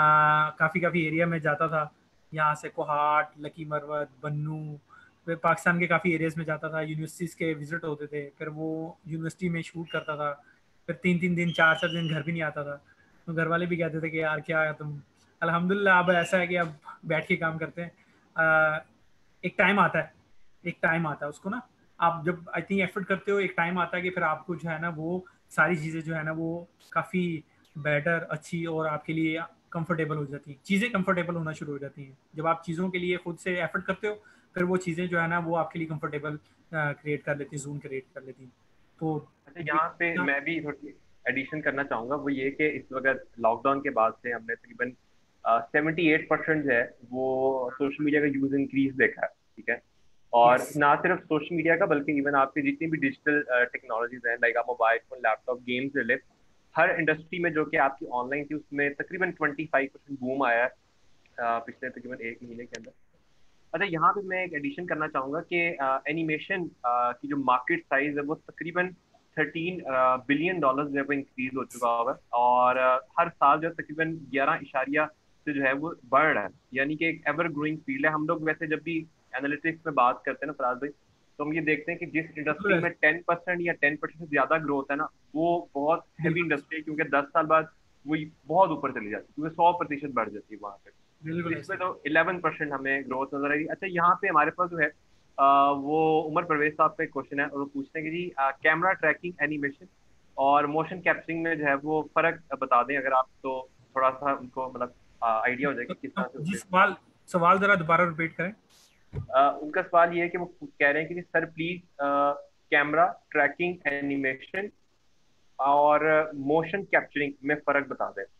काफ़ी काफ़ी एरिया में जाता था। यहाँ से कोहाट, लकी मरवत, बन्नू, फिर पाकिस्तान के काफ़ी एरियाज में जाता था। यूनिवर्सिटीज़ के विजिट होते थे, फिर वो यूनिवर्सिटी में शूट करता था। फिर तीन तीन दिन, चार चार दिन घर भी नहीं आता था। तो घर वाले भी कहते थे कि यार क्या तुम। अल्हम्दुलिल्लाह अब ऐसा है कि अब बैठ के काम करते हैं। आ, एक टाइम आता है, एक टाइम आता है उसको ना, आप जब आई थिंक एफर्ट करते हो, एक टाइम आता है कि फिर आपको जो है ना वो सारी चीज़ें जो है ना वो काफ़ी बेटर, अच्छी और आपके लिए कंफर्टेबल हो जाती हैं। चीज़ें कंफर्टेबल होना शुरू हो जाती हैं जब आप चीज़ों के लिए खुद से एफर्ट करते हो। फिर वो चीज़ें जो है ना वो आपके लिए कंफर्टेबल क्रिएट कर लेती हैं, जोन क्रिएट कर लेती हैं। तो अच्छा, यहाँ पे मैं भी थोड़ी एडिशन करना चाहूंगा, वो ये कि इस वक्त लॉकडाउन के बाद से हमने तकरीबन सेवेंटी एट परसेंट जो है वो सोशल मीडिया का यूज इंक्रीज देखा है, ठीक है। और यस, ना सिर्फ सोशल मीडिया का, बल्कि इवन आपकी जितनी भी डिजिटल टेक्नोलॉजीज हैं, लाइक आप मोबाइल फोन, लैपटॉप, गेम्स ले लें, हर इंडस्ट्री में जो कि आपकी ऑनलाइन थी उसमें तकरीबन ट्वेंटी फाइव परसेंट बूम आया है अ, पिछले तकरीबन एक महीने के अंदर। अच्छा, यहाँ पे मैं एक एडिशन करना चाहूंगा कि एनिमेशन की जो मार्केट साइज है वो तकरीबन थर्टीन बिलियन डॉलर जो है वो इंक्रीज हो चुका होगा। और अ, हर साल जो है तकरीबन ग्यारह इशारिया से जो है वो बढ़ रहा है, यानी कि एक एवर ग्रोइंग फील्ड है। हम लोग वैसे जब भी एनालिटिक्स में बात करते हैं ना फराज भाई, तो हम ये देखते हैं कि जिस इंडस्ट्री बिल्कुल में टेन परसेंट या टेन परसेंट से ज्यादा ग्रोथ है ना, वो बहुत हैवी बिल्कुल इंडस्ट्री है, क्योंकि दस साल बाद वो बहुत ऊपर चली जाती है, क्योंकि सौ प्रतिशत बढ़ जाती है वहां पे। तो बिल्कुल इसमें ऐसे। तो इलेवन परसेंट हमें ग्रोथ नजर आएगी। अच्छा, यहाँ पे हमारे पास जो है आ, वो उमर परवेज साहब का एक क्वेश्चन है, और वो पूछते हैं कि जी कैमरा ट्रैकिंग एनिमेशन और मोशन कैप्चरिंग में जो है वो फर्क बता दें अगर आप, तो थोड़ा सा उनको मतलब आइडिया हो जाए तो, कि किस तो तरह से जी, होते हैं। सवाल सवाल जरा दोबारा रिपीट करें। आ, उनका सवाल ये है कि वो कह रहे हैं कि जी sir please camera tracking animation और मोशन कैप्चरिंग में फर्क बता दें।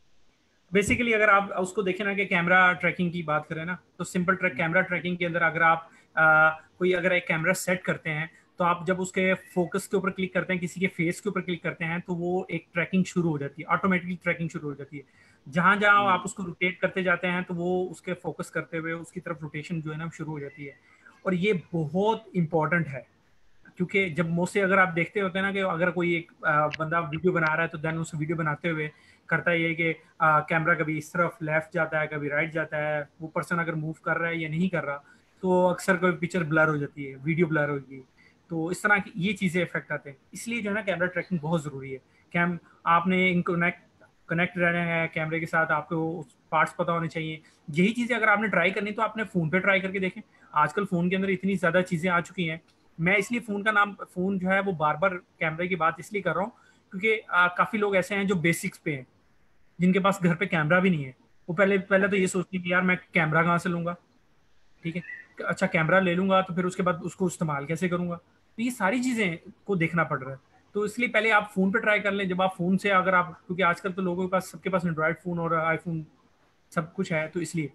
बेसिकली अगर आप उसको देखें ना कि कैमरा ट्रैकिंग की बात करें ना, तो सिंपल ट्रैक कैमरा ट्रैकिंग के अंदर अगर आप आ, कोई अगर एक कैमरा सेट करते हैं, तो आप जब उसके फोकस के ऊपर क्लिक करते हैं, किसी के फेस के ऊपर क्लिक करते हैं, तो वो एक ट्रैकिंग शुरू हो जाती है, ऑटोमेटिकली ट्रैकिंग शुरू हो जाती है। जहां जहां आप हम्म। उसको रोटेट करते जाते हैं तो वो उसके फोकस करते हुए उसकी तरफ रोटेशन जो है ना शुरू हो जाती है। और ये बहुत इंपॉर्टेंट है, क्योंकि जब मोस्टली अगर आप देखते होते हैं ना कि अगर कोई एक आ, बंदा वीडियो बना रहा है, तो देन उस वीडियो बनाते हुए करता ये है कि कैमरा कभी इस तरफ लेफ्ट जाता है, कभी राइट जाता है, वो पर्सन अगर मूव कर रहा है या नहीं कर रहा, तो अक्सर कोई पिक्चर ब्लर हो जाती है, वीडियो ब्लर होगी। तो इस तरह की ये चीज़ें इफेक्ट आते हैं, इसलिए जो है ना कैमरा ट्रैकिंग बहुत ज़रूरी है। कैम आपने इनको कनेक्ट कनेक्ट रहना है कैमरे के साथ, आपको पार्ट्स पता होने चाहिए। यही चीज़ें अगर आपने ट्राई करनी तो आपने फ़ोन पे ट्राई करके देखें। आजकल फ़ोन के अंदर इतनी ज़्यादा चीज़ें आ चुकी हैं। मैं इसलिए फ़ोन का नाम, फ़ोन जो है वो बार बार कैमरे की बात इसलिए कर रहा हूँ, क्योंकि काफ़ी लोग ऐसे हैं जो बेसिक्स पे हैं, जिनके पास घर पे कैमरा भी नहीं है। वो पहले पहले तो ओके। ये सोचती है कि यार मैं कैमरा कहाँ से लूंगा, ठीक है, अच्छा कैमरा ले लूंगा तो फिर उसके बाद उसको इस्तेमाल कैसे करूंगा, तो ये सारी चीजें को देखना पड़ रहा है। तो इसलिए पहले आप फोन पे ट्राई कर लें, जब आप फोन से अगर आप, क्योंकि आजकल तो लोगों के पास सबके पास एंड्रॉयड फोन और आईफोन सब कुछ है, तो इसलिए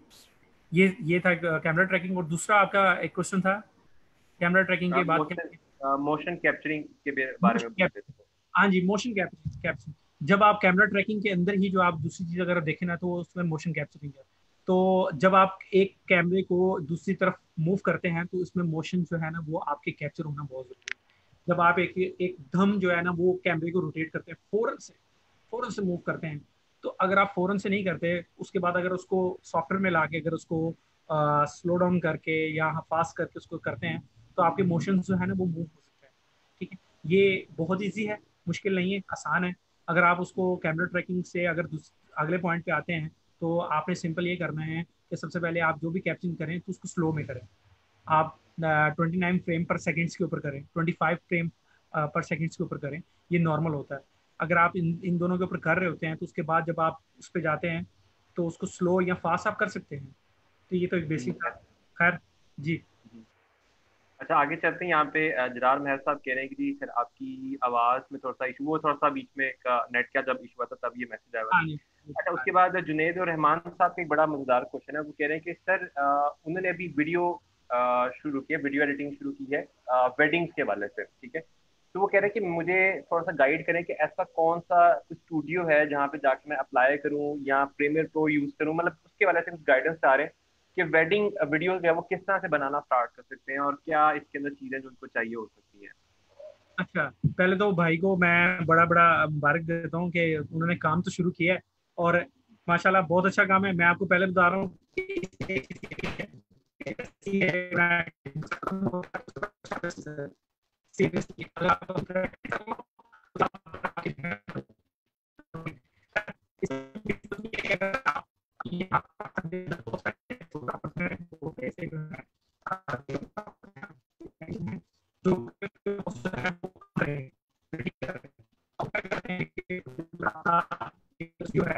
ये ये था कैमरा ट्रैकिंग। और दूसरा आपका एक क्वेश्चन था कैमरा ट्रैकिंग के बाद क्या? मोशन मोशन कैप्चरिंग के बे- बारे में मोशन पूछ रहे कैप्चर, थे। हाँ जी, मोशन कैप्चर। जब आप कैमरा ट्रैकिंग के अंदर ही जो आप दूसरी चीज अगर देखें ना, तो उसमें मोशन कैप्चरिंग है। तो जब आप एक कैमरे को दूसरी तरफ मूव करते हैं तो उसमें मोशन जो है ना वो आपके कैप्चर होना बहुत जरूरी है। जब आप एक एकदम जो है ना वो कैमरे को रोटेट करते हैं फौरन से, फौरन से मूव करते हैं, तो अगर आप फौरन से नहीं करते, उसके बाद अगर उसको सॉफ्टवेयर में लाके अगर उसको स्लो डाउन करके या फास्ट करके उसको करते हैं, तो आपके मोशन जो है ना वो मूव हो सकते हैं, ठीक है। ये बहुत ईजी है, मुश्किल नहीं है, आसान है। अगर आप उसको कैमरा ट्रैकिंग से अगर दूस- अगले पॉइंट पे आते हैं, तो आपने सिंपल ये करना है कि सबसे पहले आप जो भी कैप्चरिंग करें तो उसको स्लो में करें। आप twenty nine frame per seconds के ऊपर करें, twenty five frame per seconds के ऊपर करें, ये नॉर्मल होता है। अगर आप इन इन दोनों के ऊपर कर रहे होते हैं तो उसके बाद जब आप उस पर जाते हैं तो उसको स्लो या फास्ट आप कर सकते हैं। तो ये तो एक हम्म, बेसिक था। yes, खैर जी। हम्म। अच्छा, आगे चलते हैं। यहाँ पे अ, जरार महर साहब कह रहे हैं कि जी सर आपकी आवाज़ में थोड़ा सा इशू, वो थोड़ा सा बीच में एक नेट का जब इशू आता तब ये मैसेज आया हुआ हाँ था। जी। अच्छा, उसके बाद जुनेद और रहमान साहब का एक बड़ा मजेदार क्वेश्चन है। वो कह रहे हैं कि सर अ, उन्होंने अभी वीडियो अ, शुरू की है, वीडियो एडिटिंग शुरू की है वेडिंग्स के वाले से, ठीक है। तो वो कह रहे हैं कि मुझे थोड़ा सा गाइड करें कि ऐसा कौन सा स्टूडियो है जहाँ पे जाके मैं अप्लाई करूँ या प्रीमियर प्रो यूज़ करूँ, मतलब उसके वाले से कुछ गाइडेंस आ रहे हैं कि वेडिंग वीडियो जो है वो किस तरह से बनाना स्टार्ट कर सकते हैं और क्या इसके अंदर चीज़ें जो उनको चाहिए हो सकती हैं। अच्छा, पहले तो भाई को मैं बड़ा बड़ा मुबारक देता हूँ कि उन्होंने काम तो शुरू किया है, और माशाल्लाह बहुत अच्छा काम है। मैं आपको पहले बता रहा हूँ सीरियसली अगर जो है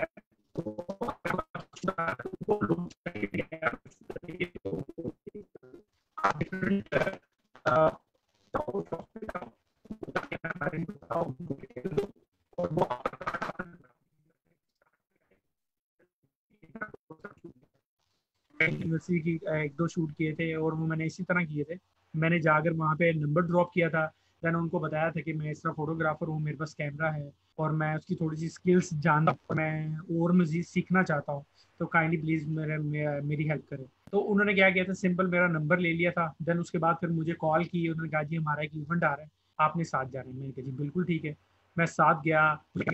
यूनिवर्सिटी की अ, एक दो शूट किए थे और वो मैंने इसी तरह किए थे। मैंने जाकर वहाँ पे नंबर ड्रॉप किया था, देन उनको बताया था कि मैं इस तरह फोटोग्राफर हूँ, मेरे पास कैमरा है और मैं उसकी थोड़ी सी स्किल्स जानता हूँ, मैं और मजीद सीखना चाहता हूँ, तो काइंडली प्लीज मेरे, मेरा मेरी हेल्प करें। तो उन्होंने क्या किया था, सिंपल मेरा नंबर ले लिया था, देन उसके बाद फिर मुझे कॉल की, उन्होंने कहा जी हमारा एक इवेंट आ रहा है, आपने साथ जाना है। मैंने कहा जी बिल्कुल ठीक है। मैं साथ गया,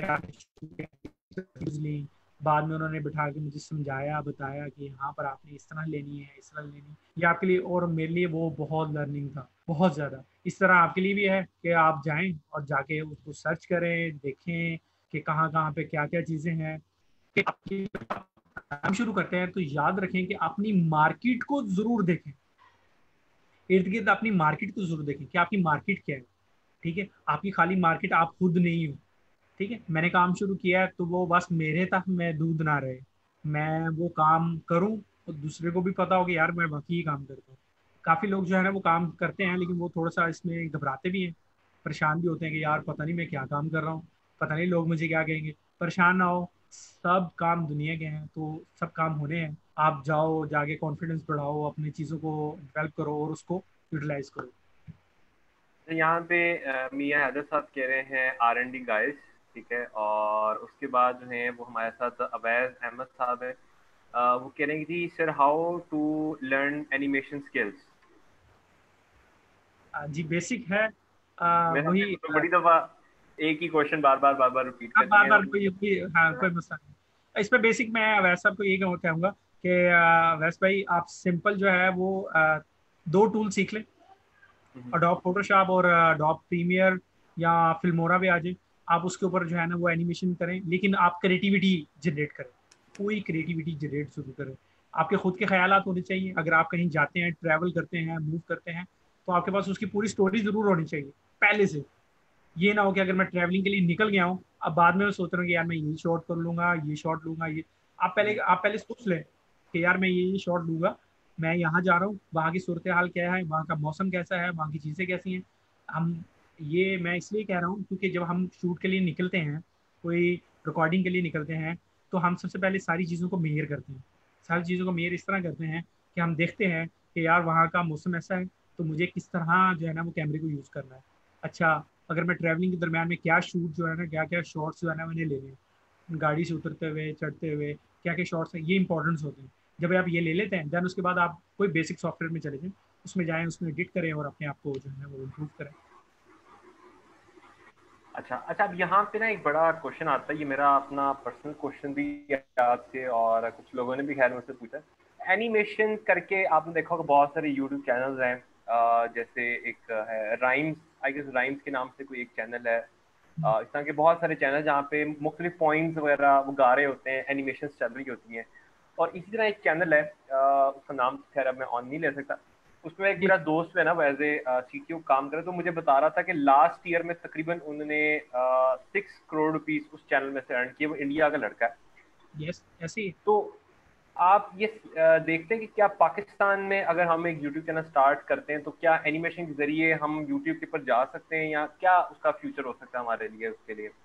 ली, बाद में उन्होंने बिठा के मुझे समझाया बताया कि यहाँ पर आपने इस तरह लेनी है, इस तरह लेनी है, ये आपके लिए और मेरे लिए वो बहुत लर्निंग था, बहुत ज़्यादा। इस तरह आपके लिए भी है कि आप जाएं और जाके उसको सर्च करें, देखें कि कहाँ कहाँ पे क्या क्या चीज़ें हैं। कि आपकी काम शुरू करते हैं तो याद रखें कि अपनी मार्केट को ज़रूर देखें, इर्द गिर्द अपनी मार्केट को ज़रूर देखें कि आपकी मार्केट क्या है, ठीक है। आपकी खाली मार्केट आप खुद नहीं हो, ठीक है। मैंने काम शुरू किया है तो वो बस मेरे तक मैं दूध ना रहे, मैं वो काम करूं और दूसरे को भी पता हो कि यार मैं वाकई काम करता हूँ। काफी लोग जो है ना वो काम करते हैं लेकिन वो थोड़ा सा इसमें घबराते भी हैं, परेशान भी होते हैं कि यार पता नहीं मैं क्या काम कर रहा हूँ, पता नहीं लोग मुझे क्या कहेंगे। परेशान ना हो, सब काम दुनिया के हैं तो सब काम होने हैं। आप जाओ, जाके कॉन्फिडेंस बढ़ाओ, अपनी चीज़ों को डेवलप करो और उसको यूटिलाइज करो। तो यहाँ पे अ, मियां हैदर साहब कह रहे हैं आर एन डी गाइस, ठीक है। और उसके बाद जो है वो हमारे साथ अवैज अहमद साहब है। अ, वो कह रहे हैं कि जी sir how to learn animation skills. आ, जी बेसिक है, आ, मेरे वही। हमने तो बड़ी दफा एक ही क्वेश्चन बार बार बार बार रिपीट हाँ कर बार दिए हैं बार और कोई कोई हाँ कोई मसला नहीं। इस पे बेसिक मैं वैसा आपको यही कहूँ- कहूंगा कि अ, वैसे भाई आप सिंपल जो है वो अ, दो टूल सीख लें, हम्म, अडोब फोटोशॉप और अडोब प्रीमियर या फिल्मोरा पे आ जाए। आप उसके ऊपर जो है ना वो एनिमेशन करें, लेकिन आप क्रिएटिविटी जनरेट करें, कोई क्रिएटिविटी जनरेट शुरू करें। आपके खुद के ख्यालात होने चाहिए, अगर आप कहीं जाते हैं, ट्रैवल करते हैं, मूव करते हैं, तो आपके पास उसकी पूरी स्टोरी जरूर होनी चाहिए पहले से। ये ना हो कि अगर मैं ट्रैवलिंग के लिए निकल गया हूँ, अब बाद में मैं सोच रहा हूँ कि यार मैं ये शॉट कर लूंगा, ये शॉट लूंगा, ये आप पहले आप पहले सोच लें कि यार मैं ये ये शॉट लूंगा, मैं यहाँ जा रहा हूँ, वहाँ की सूरत हाल क्या है, वहाँ का मौसम कैसा है, वहाँ की चीज़ें कैसी हैं। हम ये मैं इसलिए कह रहा हूँ क्योंकि जब हम शूट के लिए निकलते हैं, कोई रिकॉर्डिंग के लिए निकलते हैं, तो हम सबसे पहले सारी चीज़ों को मेजर करते हैं। सारी चीज़ों को मेजर इस तरह करते हैं कि हम देखते हैं कि यार वहाँ का मौसम ऐसा है, तो मुझे किस तरह जो है ना वो कैमरे को यूज़ करना है। अच्छा, अगर मैं ट्रैवलिंग के दरमियान में क्या शूट जो है ना, क्या क्या शॉट्स जो है ना मैंने लेने हैं, गाड़ी से उतरते हुए, चढ़ते हुए, क्या क्या शॉट्स हैं, ये इंपॉर्टेंट्स होते हैं। जब आप ये ले लेते हैं, देन उसके बाद आप कोई बेसिक सॉफ्टवेयर में चले जाएं, उसमें जाएं, उसमें एडिट करें और अपने आप को जो है ना वो इम्प्रूव करें। अच्छा अच्छा, अब यहाँ पे ना एक बड़ा क्वेश्चन आता है, ये मेरा अपना पर्सनल क्वेश्चन भी है आपसे और कुछ लोगों ने भी खैर मुझसे पूछा। एनिमेशन करके आपने देखा होगा बहुत सारे यूट्यूब चैनल्स हैं, अ, जैसे एक है राइम्स, आई गेस राइम्स के नाम से कोई एक चैनल है। अ, इस तरह के बहुत सारे चैनल जहाँ पे मुख्तलिफ पॉइंट्स वगैरह वो गा रहे होते हैं, एनिमेशन चल रही होती हैं। और इसी तरह एक चैनल है, अ, उसका नाम खैर अब मैं ऑन नहीं ले सकता, उसमें एक जी। मेरा दोस्त है ना, वो as a C T O काम करे, तो मुझे बता रहा था कि लास्ट ईयर में तकरीबन उन्होंने सिक्स करोड़ रुपीस उस चैनल में से अर्न किए। वो इंडिया का लड़का है। यस, ऐसे ही। तो आप ये अ, देखते हैं कि क्या पाकिस्तान में अगर हम एक यूट्यूब चैनल स्टार्ट करते हैं तो क्या एनिमेशन के जरिए हम यूट्यूब के ऊपर जा सकते हैं, या क्या उसका फ्यूचर हो सकता है हमारे लिए उसके लिए?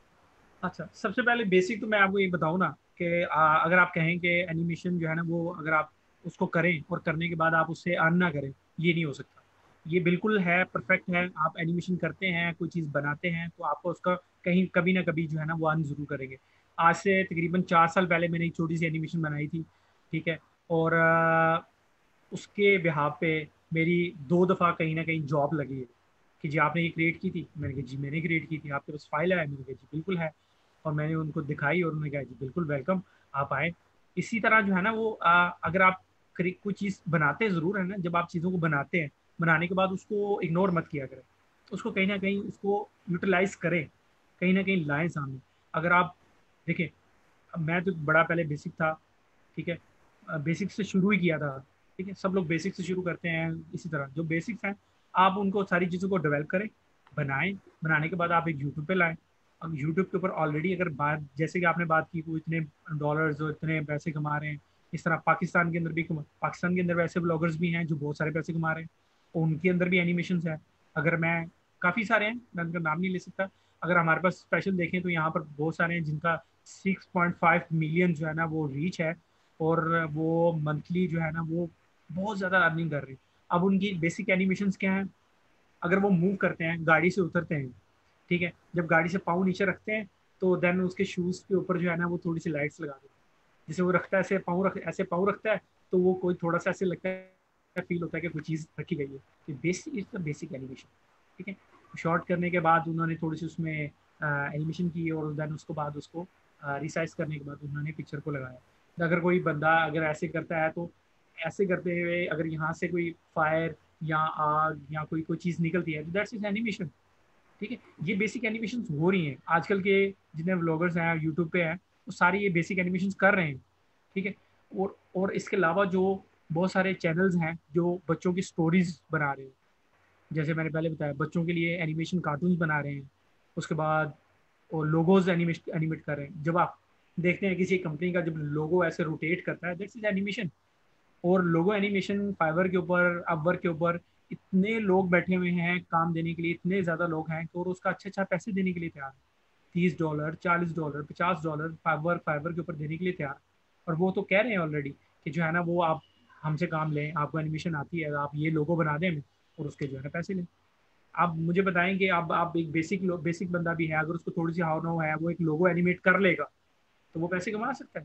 अच्छा, सबसे पहले बेसिक तो मैं आपको ये बताऊँ ना कि आ, अगर आप कहें कि एनिमेशन जो है ना वो अगर आप उसको करें और करने के बाद आप उससे अर्न ना करें, ये नहीं हो सकता। ये बिल्कुल है, परफेक्ट है। आप एनिमेशन करते हैं, कोई चीज़ बनाते हैं, तो आपको उसका कहीं कभी ना कभी जो है ना वो अर्न जरूर करेंगे। आज से तकरीबन चार साल पहले मैंने एक छोटी सी एनिमेशन बनाई थी, ठीक है। और आ, उसके बिहाफ पे मेरी दो दफ़ा कहीं ना कहीं जॉब लगी है कि जी आपने ये क्रिएट की थी। मैंने कहा जी मैंने क्रिएट की थी। आपके पास फाइल है? मैंने कहा जी बिल्कुल है। और मैंने उनको दिखाई और उन्होंने कहा जी बिल्कुल वेलकम, आप आए। इसी तरह जो है ना वो आ, अगर आप करी- कोई चीज़ बनाते ज़रूर है ना, जब आप चीज़ों को बनाते हैं, बनाने के बाद उसको इग्नोर मत किया करें। उसको कहीं ना कहीं उसको यूटिलाइज करें, कहीं ना कहीं लाएं सामने। अगर आप देखें, अब मैं तो बड़ा पहले बेसिक था, ठीक है, बेसिक से शुरू ही किया था। ठीक है, सब लोग बेसिक से शुरू करते हैं। इसी तरह जो बेसिक्स हैं, आप उनको सारी चीज़ों को डेवलप करें, बनाएं। बनाने के बाद आप एक यूट्यूब पे लाएं। अब यूट्यूब के ऊपर ऑलरेडी अगर बात, जैसे कि आपने बात की, वो इतने डॉलर्स और इतने पैसे कमा रहे हैं, इस तरह पाकिस्तान के अंदर भी कमा, पाकिस्तान के अंदर वैसे ब्लॉगर्स भी हैं जो बहुत सारे पैसे कमा रहे हैं, और उनके अंदर भी एनिमेशन है। अगर मैं काफ़ी सारे हैं, मैं उनका नाम नहीं ले सकता। अगर हमारे पास स्पेशल देखें तो यहाँ पर बहुत सारे हैं जिनका सिक्स पॉइंट फाइव मिलियन जो है ना वो रीच है, और वो मंथली जो है ना वो बहुत ज़्यादा अर्निंग कर रहे हैं। अब उनकी बेसिक एनिमेशंस क्या है? अगर वो मूव करते हैं, गाड़ी से उतरते हैं, ठीक है, जब गाड़ी से पाँव नीचे रखते हैं, तो देन उसके शूज़ के ऊपर जो है ना वो थोड़ी सी लाइट्स लगा देते हैं। जैसे वो रखता है, ऐसे पाँव रख ऐसे पाँव रखता है, तो वो कोई थोड़ा सा ऐसे लगता है, फील होता है कि कोई चीज़ रखी गई है। तो basic is the basic animation, ठीक है। शॉर्ट करने के बाद उन्होंने थोड़ी सी उसमें एनिमेशन की, और देन उसको बाद उसको रिसाइज करने के बाद उन्होंने पिक्चर को लगाया। तो अगर कोई बंदा अगर ऐसे करता है, तो ऐसे करते हुए अगर यहाँ से कोई फायर या आग या कोई कोई चीज़ निकलती है, तो दैट्स इज एनिमेशन, ठीक है। ये बेसिक एनिमेशन हो रही हैं आजकल के जितने व्लॉगर्स हैं यूट्यूब पे हैं, वो सारे ये बेसिक एनिमेशन कर रहे हैं, ठीक है। और और इसके अलावा जो बहुत सारे चैनल्स हैं जो बच्चों की स्टोरीज बना रहे हैं, जैसे मैंने पहले बताया, बच्चों के लिए एनिमेशन कार्टून्स बना रहे हैं। उसके बाद और लोगोज एनिमेट एनिमेट कर रहे हैं। जब आप देखते हैं किसी कंपनी का जब लोगो ऐसे रोटेट करता है, दैट्स इज एनिमेशन। और लोगो एनिमेशन फाइवर के ऊपर, अपवर्क के ऊपर इतने लोग बैठे हुए हैं काम देने के लिए, इतने ज़्यादा लोग हैं, और उसका अच्छा अच्छा पैसे देने के लिए तैयार है। तीस डॉलर, चालीस डॉलर, पचास डॉलर फाइवर फाइवर के ऊपर देने के लिए तैयार। और वो तो कह रहे हैं ऑलरेडी कि जो है ना वो आप हमसे काम लें, आपको एनिमेशन आती है, आप ये लोगो बना दें हमें, और उसके जो है ना पैसे लें। आप मुझे बताएं कि आप आप एक बेसिक बेसिक बंदा भी है, अगर उसको थोड़ी सी हाव नो है, वो एक लोगो एनिमेट कर लेगा, तो वो पैसे कमा सकता है,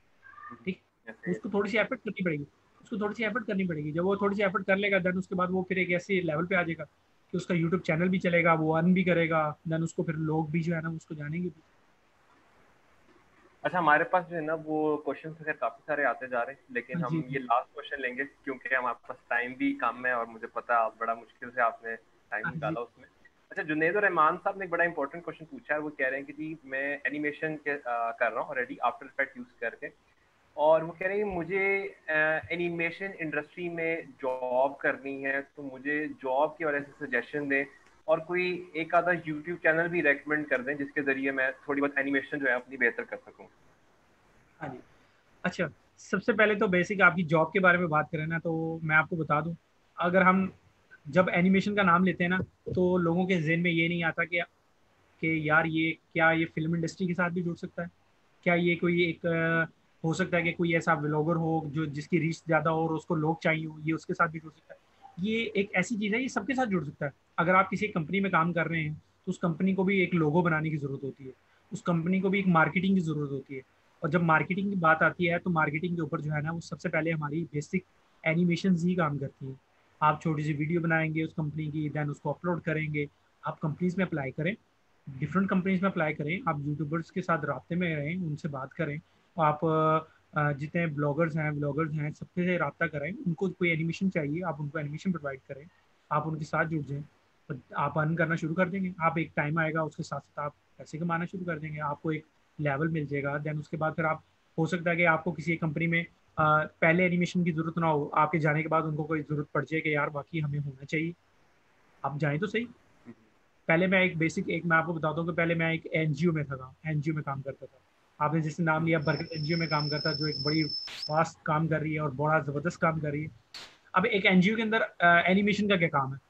ठीक। जैसे उसको थोड़ी सी एफर्ट करनी पड़ेगी। उसको थोड़ी सी एफर्ट करनी पड़ेगी। जब वो थोड़ी सी एफर्ट कर लेगा, देन उसके बाद वो फिर एक ऐसे लेवल पे आ जाएगा कि उसका यूट्यूब चैनल भी चलेगा, वो अर्न भी करेगा, देन उसको फिर लोग भी जो है ना उसको जानेंगे भी। अच्छा, हमारे पास जो है ना वो क्वेश्चन फिर काफी सारे आते जा रहे हैं, लेकिन जी हम जी। ये लास्ट क्वेश्चन लेंगे क्योंकि हमारे पास टाइम भी कम है और मुझे पता है आप बड़ा मुश्किल से आपने टाइम हाँ जी। निकाला उसमें। अच्छा, जुनैद और रहमान साहब ने एक बड़ा इंपॉर्टेंट क्वेश्चन पूछा है। वो कह रहे हैं कि जी मैं एनिमेशन के आ, कर रहा हूँ ऑलरेडी आफ्टर इफेक्ट यूज करके, और वो कह रहे हैं कि मुझे एनिमेशन इंडस्ट्री में जॉब करनी है, तो मुझे जॉब की वजह से सजेशन दें, और कोई एक आधा यूट्यूब चैनल भी रेकमेंड कर दें जिसके जरिए मैं थोड़ी बहुत एनिमेशन जो है अपनी बेहतर कर सकूँ। हाँ जी। अच्छा, सबसे पहले तो बेसिक आपकी जॉब के बारे में बात करें ना, तो मैं आपको बता दूं, अगर हम जब एनिमेशन का नाम लेते हैं ना, तो लोगों के जहन में ये नहीं आता कि कि यार ये क्या ये फिल्म इंडस्ट्री के साथ भी जुड़ सकता है, क्या ये कोई एक अ, हो सकता है कि कोई ऐसा व्लॉगर हो जो जिसकी रीच ज़्यादा हो और उसको लोग चाहिए हो, ये उसके साथ भी जुड़ सकता है। ये एक ऐसी चीज़ है, ये सबके साथ जुड़ सकता है। अगर आप किसी कंपनी में काम कर रहे हैं तो उस कंपनी को भी एक लोगो बनाने की ज़रूरत होती है, उस कंपनी को भी एक मार्केटिंग की ज़रूरत होती है। और जब मार्केटिंग की बात आती है तो मार्केटिंग के ऊपर जो है ना, वो सबसे पहले हमारी बेसिक एनिमेशन ही काम करती है। आप छोटी सी वीडियो बनाएंगे उस कंपनी की, देन उसको अपलोड करेंगे, आप कंपनीज में अप्लाई करें, डिफरेंट कंपनीज में अप्लाई करें, आप यूट्यूबर्स के साथ राब्ते में रहें, उनसे बात करें, आप अ, जितने ब्लॉगर्स हैं व्लॉगर्स हैं सबके से रब्ता करें, उनको कोई एनिमेशन चाहिए आप उनको एनिमेशन प्रोवाइड करें, आप उनके साथ जुड़ जाएं, तो आप अर्न करना शुरू कर देंगे। आप एक टाइम आएगा उसके साथ साथ आप पैसे कमाना शुरू कर देंगे, आपको एक लेवल मिल जाएगा। देन उसके बाद फिर आप, हो सकता है कि आपको किसी एक कंपनी में अ, पहले एनिमेशन की जरूरत ना हो, आपके जाने के बाद उनको कोई जरूरत पड़ जाए कि यार बाकी हमें होना चाहिए, आप जाएं तो सही। पहले मैं एक बेसिक एक मैं आपको बताता हूँ कि पहले मैं एक एनजीओ में था, एनजीओ में काम करता था। आपने जैसे नाम लिया बरगद एनजीओ में काम करता, जो एक बड़ी फास्ट काम कर रही है और बड़ा जबरदस्त काम कर रही है। अब एक एनजीओ के अंदर एनिमेशन का क्या काम है,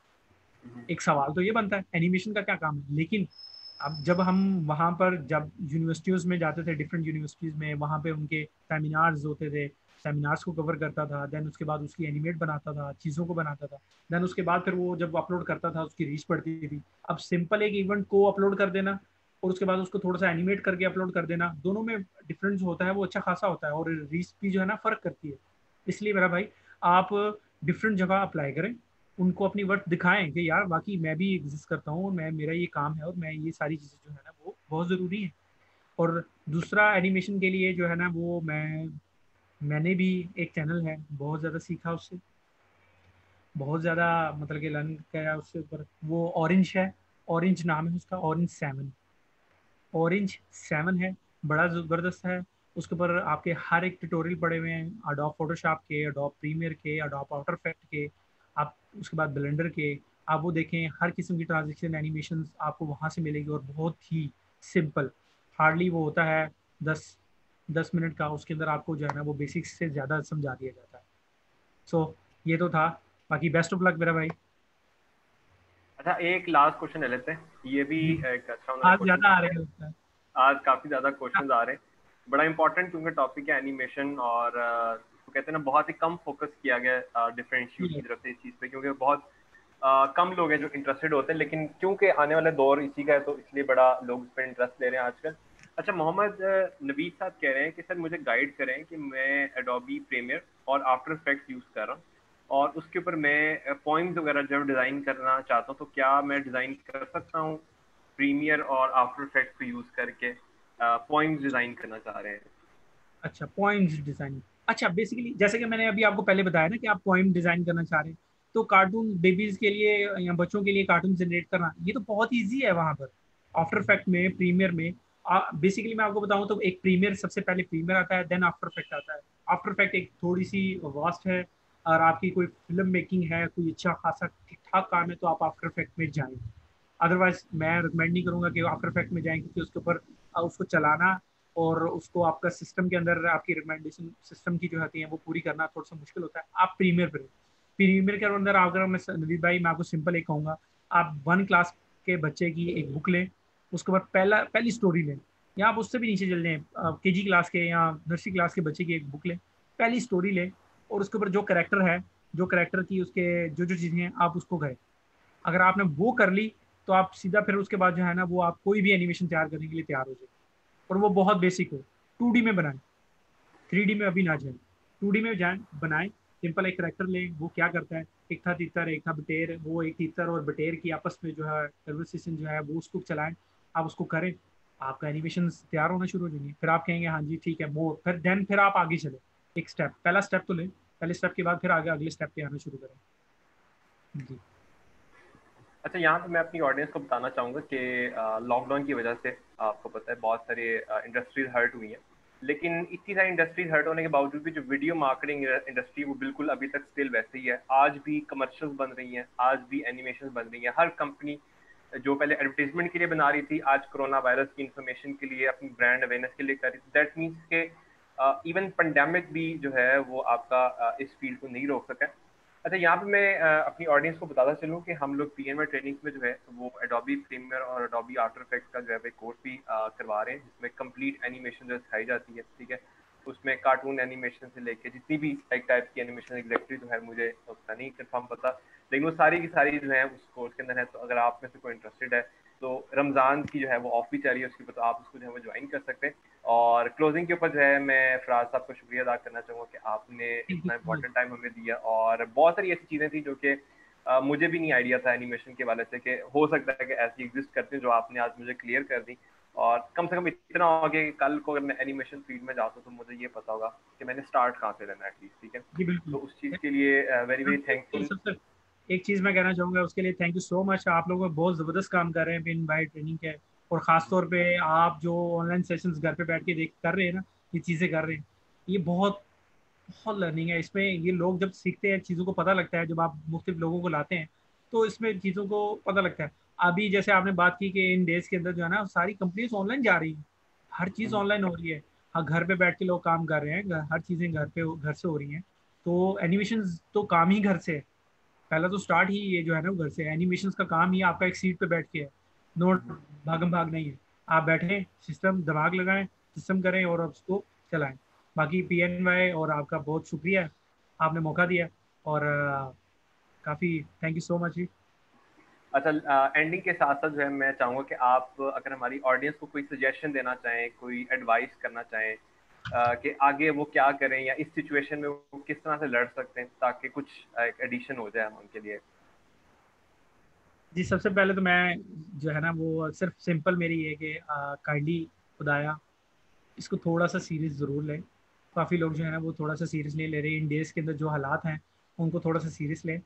एक सवाल तो ये बनता है एनिमेशन का क्या काम है। लेकिन अब जब हम वहाँ पर जब यूनिवर्सिटीज़ में जाते थे, डिफरेंट यूनिवर्सिटीज़ में, वहाँ पे उनके सेमिनार्स होते थे, सेमिनार्स को कवर करता था, देन उसके बाद उसकी एनिमेट बनाता था, चीज़ों को बनाता था, देन उसके बाद फिर वो जब अपलोड करता था उसकी रीच बढ़ती थी। अब सिंपल एक इवेंट को अपलोड कर देना और उसके बाद उसको थोड़ा सा एनिमेट करके अपलोड कर देना, दोनों में डिफरेंस होता है वो अच्छा खासा होता है, और रीच भी जो है ना फ़र्क करती है। इसलिए मेरा भाई, आप डिफरेंट जगह अप्लाई करें, उनको अपनी वर्थ दिखाएं कि यार बाकी मैं भी एग्जिस्ट करता हूँ और मैं मेरा ये काम है और मैं ये सारी चीज़ें जो है ना वो बहुत ज़रूरी है। और दूसरा एनिमेशन के लिए जो है ना, वो मैं मैंने भी एक चैनल है, बहुत ज़्यादा सीखा उससे, बहुत ज़्यादा मतलब कि लर्न किया उससे ऊपर। वो ऑरेंज है, ऑरेंज नाम है उसका, ऑरेंज सेवन, ऑरेंज सेवन है, बड़ा ज़बरदस्त है। उसके ऊपर आपके हर एक ट्यूटोरियल पड़े हुए हैं, अडोब फोटोशॉप के, अडोब प्रीमियर के, अडोब आफ्टर इफेक्ट के, आप उसके बाद ब्लेंडर के, आप वो देखें, हर किस्म की ट्रांजेक्शन एनिमेशन आपको वहाँ से मिलेगी, और बहुत ही सिंपल, हार्डली वो होता है दस दस मिनट का, उसके अंदर आपको जो है ना वो बेसिक्स से ज़्यादा समझा दिया जाता है। सो so, ये तो था, बाकी बेस्ट ऑफ लक मेरा भाई। अच्छा, एक लास्ट क्वेश्चन ले लेते हैं, ये भी जी, एक अच्छा उन्होंने आज क्वेश्चन ज़्यादा आ पूछा रहे है। हैं लगता है। आज काफी ज्यादा क्वेश्चंस आ रहे हैं, बड़ा इंपॉर्टेंट क्योंकि टॉपिक है एनिमेशन, और अ, तो कहते हैं ना बहुत ही कम फोकस किया गया डिफरेंट इंस्टीट्यूट की जी, तरफ से इस चीज पे, क्योंकि बहुत अ, कम लोग हैं जो इंटरेस्टेड होते हैं, लेकिन क्योंकि आने वाला दौर इसी का है तो इसलिए बड़ा लोग इस पर इंटरेस्ट ले रहे हैं आजकल। अच्छा, मोहम्मद अ, नबीद साहब कह रहे हैं कि सर मुझे गाइड करें कि मैं एडोबी प्रीमियर और आफ्टर इफेक्ट्स यूज कर रहा हूँ, और उसके ऊपर मैं पॉइंट्स वगैरह जब डिज़ाइन करना चाहता हूँ तो क्या मैं डिज़ाइन कर सकता हूँ प्रीमियर और आफ्टर इफेक्ट्स को यूज़ करके, पॉइंट्स डिज़ाइन करना चाह रहे हैं। अच्छा पॉइंट डिजाइन। अच्छा, बेसिकली जैसे कि मैंने अभी आपको पहले बताया ना कि आप पॉइंट डिजाइन करना चाह रहे हैं, तो कार्टून बेबीज के लिए या बच्चों के लिए कार्टून जनरेट करना ये तो बहुत इजी है वहां पर, आफ्टर इफेक्ट में, प्रीमियर में। बेसिकली मैं आपको बताऊं तो एक प्रीमियर, सबसे पहले प्रीमियर आता है, देन आफ्टर इफेक्ट आता है। आफ्टर इफेक्ट एक थोड़ी सी वास्ट है, और आपकी कोई फिल्म मेकिंग है, कोई अच्छा खासा ठीक ठाक काम है, तो आप आफ्टर इफेक्ट में जाएं। अदरवाइज मैं रिकमेंड नहीं करूंगा कि आफ्टर इफेक्ट में जाएं, क्योंकि उसके ऊपर अ, उसको चलाना और उसको आपका सिस्टम के अंदर आपकी रिकमेंडेशन सिस्टम की जो होती है वो पूरी करना थोड़ा सा मुश्किल होता है। आप प्रीमियर पर, प्रीमियर के अंदर अगर मैं नवीद भाई मैं आपको सिंपल एक कहूँगा, आप वन क्लास के बच्चे की एक बुक लें, उसके बाद पहला पहली स्टोरी लें, या आप उससे भी नीचे चल जाएं, के जी क्लास के या नर्सरी क्लास के बच्चे की एक बुक लें, पहली स्टोरी लें, और उसके ऊपर जो करेक्टर है, जो करेक्टर की उसके जो जो चीज़ें हैं आप उसको करें। अगर आपने वो कर ली तो आप सीधा फिर उसके बाद जो है ना वो आप कोई भी एनिमेशन तैयार करने के लिए तैयार हो जाए, और वो बहुत बेसिक हो। टू डी में बनाएं, थ्री डी में अभी ना जाए, टू डी में जाए बनाएं। सिंपल एक करेक्टर लें, वो क्या करता है, एक था तीतर एक था बटेर, वो एक तीतर और बटेर की आपस में जो है कन्वर्सेशन जो है वो उसको चलाएं, आप उसको करें, आपका एनिमेशन तैयार होना शुरू हो जाएंगे। फिर आप कहेंगे हाँ जी ठीक है मोर, फिर देन फिर आप आगे चले, एक स्टेप, पहला स्टेप तो लें, पहले स्टेप के बाद फिर आगे अगले स्टेप पे आना शुरू करें। जी अच्छा, यहाँ पे मैं अपनी ऑडियंस को बताना चाहूँगा कि लॉकडाउन की वजह से आपको पता है बहुत सारे इंडस्ट्रीज हर्ट हुई हैं, लेकिन इतनी सारी इंडस्ट्रीज हर्ट होने के बावजूद भी जो वीडियो मार्केटिंग इंडस्ट्री वो बिल्कुल अभी तक स्टिल वैसे ही है। आज भी कमर्शियल्स बन रही हैं, आज भी एनिमेशन बन रही हैं, हर कंपनी जो पहले एडवर्टीजमेंट के लिए बना रही थी आज कोरोना वायरस की इन्फॉर्मेशन के लिए, अपनी ब्रांड अवेयरनेस के लिए कर रही थी। दैट मीन्स के इवन पेंडेमिक भी जो है वो आपका uh, इस फील्ड को नहीं रोक सका। अच्छा, यहाँ पे मैं uh, अपनी ऑडियंस को बताता चलूँ कि हम लोग पी एन वाई ट्रेनिंग्स में जो है वो एडोबी प्रीमियर और एडोबी आफ्टर इफेक्ट्स का जो है कोर्स भी uh, करवा रहे हैं, जिसमें कंप्लीट एनिमेशन जो है सिखाई जाती है, ठीक है। उसमें कार्टून एनिमेशन से लेके जितनी भी टाइप टाइप की एनिमेशन एग्जैक्टली जो है मुझे उसका नहीं कंफर्म पता, लेकिन वो सारी की सारी जो है उस कोर्स के अंदर है। तो अगर आप में से कोई इंटरेस्टेड है तो रमज़ान की जो है वो ऑफ भी चल रही है उसके ऊपर, तो आप उसको जो है वो ज्वाइन कर सकते हैं। और क्लोजिंग के ऊपर जो है मैं फराज साहब को शुक्रिया अदा करना चाहूँगा कि आपने थैंक यू इतना सो मच। इंपॉर्टेंट टाइम हमें दिया, और बहुत सारी ऐसी चीज़ें थी जो कि अ, मुझे भी नहीं आइडिया था एनिमेशन के वाले से कि हो सकता है कि ऐसी एग्जिस्ट करती हैं, जो आपने आज मुझे क्लियर कर दी। और कम से कम इतना हो गया कि कल को अगर मैं एनिमेशन फील्ड में जाता हूँ तो मुझे ये पता होगा कि मैंने स्टार्ट कहाँ से लेना है एटलीस्ट, ठीक है। जी बिल्कुल। तो उस चीज़ के लिए वेरी वेरी ये थैंकफुल। सबसे एक चीज़ मैं कहना चाहूँगा उसके लिए थैंक यू सो मच। आप लोग बहुत ज़बरदस्त काम कर रहे हैं पिन बाय ट्रेनिंग के, और ख़ास तौर पे आप जो ऑनलाइन सेशंस घर पे बैठ के देख कर रहे हैं ना, ये चीज़ें कर रहे हैं, ये बहुत बहुत लर्निंग है इसमें। ये लोग जब सीखते हैं, चीज़ों को पता लगता है, जब आप मुख्तलिफ लोगों को लाते हैं तो इसमें चीज़ों को पता लगता है। अभी जैसे आपने बात की कि इन डेज के अंदर जो है ना सारी कंपनीज ऑनलाइन जा रही हैं, हर चीज़ ऑनलाइन हो रही है। हाँ, घर पे बैठ के लोग काम कर रहे हैं, घर- हर चीज़ें घर पे घर से हो रही हैं। तो एनिमेशन तो काम ही घर से है, पहला तो स्टार्ट ही ये जो है ना वो घर से है। एनिमेशन का काम ही आपका एक सीट पे बैठ के है, नो भागम भाग नहीं है। आप बैठे सिस्टम दिमाग लगाएं, सिस्टम करें और अब उसको चलाएं। बाकी पी एन वाई और आपका बहुत शुक्रिया, आपने मौका दिया, और अ, काफ़ी थैंक यू सो मच जी। अच्छा, एंडिंग के साथ साथ जो है मैं चाहूँगा कि आप अगर हमारी ऑडियंस को कोई सजेशन देना चाहें, कोई एडवाइस करना चाहें अ, कि आगे वो क्या करें या इस सिचुएशन में वो किस तरह से लड़ सकते हैं, ताकि कुछ एडिशन हो जाए उनके लिए। जी सबसे पहले तो मैं जो है ना वो सिर्फ सिंपल मेरी ये कि काइंडली खुदाया इसको थोड़ा सा सीरियस ज़रूर लें। काफ़ी लोग जो है ना वो थोड़ा सा सीरियस नहीं ले रहे हैं। इन डेज़ के अंदर जो हालात हैं उनको थोड़ा सा सीरियस लें।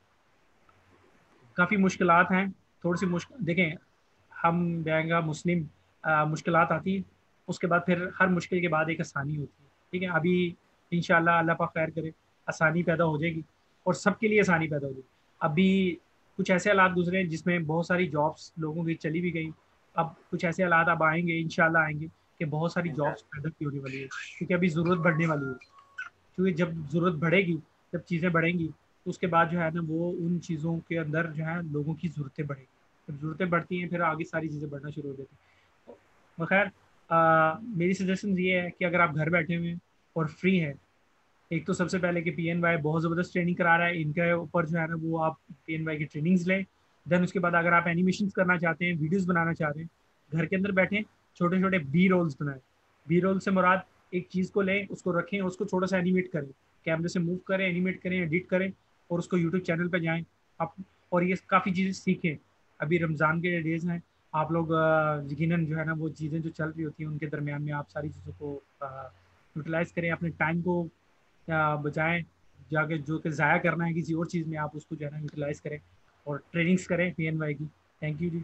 काफ़ी मुश्किलात हैं, थोड़ी सी मुश्किल देखें, हम बैंगा मुस्लिम मुश्किलात आती हैं, उसके बाद फिर हर मुश्किल के बाद एक आसानी होती है, ठीक है। अभी इंशाल्लाह अल्लाह पाक खैर करे, आसानी पैदा हो जाएगी और सबके लिए आसानी पैदा हो जाएगी। अभी कुछ ऐसे हालात गुजरे हैं जिसमें बहुत सारी जॉब्स लोगों की चली भी गई। अब कुछ ऐसे हालात अब आएंगे, इंशाल्लाह आएंगे, कि बहुत सारी जॉब्स इंशाल्लाह। पैदा की होने वाली है, क्योंकि अभी ज़रूरत बढ़ने वाली है। क्योंकि जब ज़रूरत बढ़ेगी, जब चीज़ें बढ़ेंगी, तो उसके बाद जो है ना वो उन चीज़ों के अंदर जो है लोगों की ज़रूरतें बढ़ेंगी। जब ज़रूरतें बढ़ती हैं फिर आगे सारी चीज़ें बढ़ना शुरू हो जाती हैं। बखैर मेरी सजेशन ये है कि अगर आप घर बैठे हुए हैं और फ्री हैं, एक तो सबसे पहले कि पी एन वाई बहुत ज़बरदस्त ट्रेनिंग करा रहा है, इनके ऊपर जो है ना वो आप पी एन वाई की ट्रेनिंग्स लें। देन उसके बाद अगर आप एनिमेशन करना चाहते हैं, वीडियोज़ बनाना चाहते हैं, घर के अंदर बैठें, छोटे छोटे बी रोल्स बनाएं। बी रोल से मुराद एक चीज़ को लें, उसको रखें, उसको थोड़ा सा एनिमेट करें, कैमरे से मूव करें, एनिमेट करें, एडिट करें, और उसको यूट्यूब चैनल पर जाएँ आप, और ये काफ़ी चीज़ें सीखें। अभी रमज़ान के डेज़ हैं, आप लोग अ, यकीनन जो है ना वो चीज़ें जो चल रही होती हैं उनके दरमियान में आप सारी चीज़ों को यूटिलाइज़ करें, अपने टाइम को अ, बचाएं, जाके जो कि ज़ाया करना है किसी और चीज़ में आप उसको जो है ना यूटिलाइज़ करें और ट्रेनिंग्स करें पी एन वाई की। थैंक यू जी।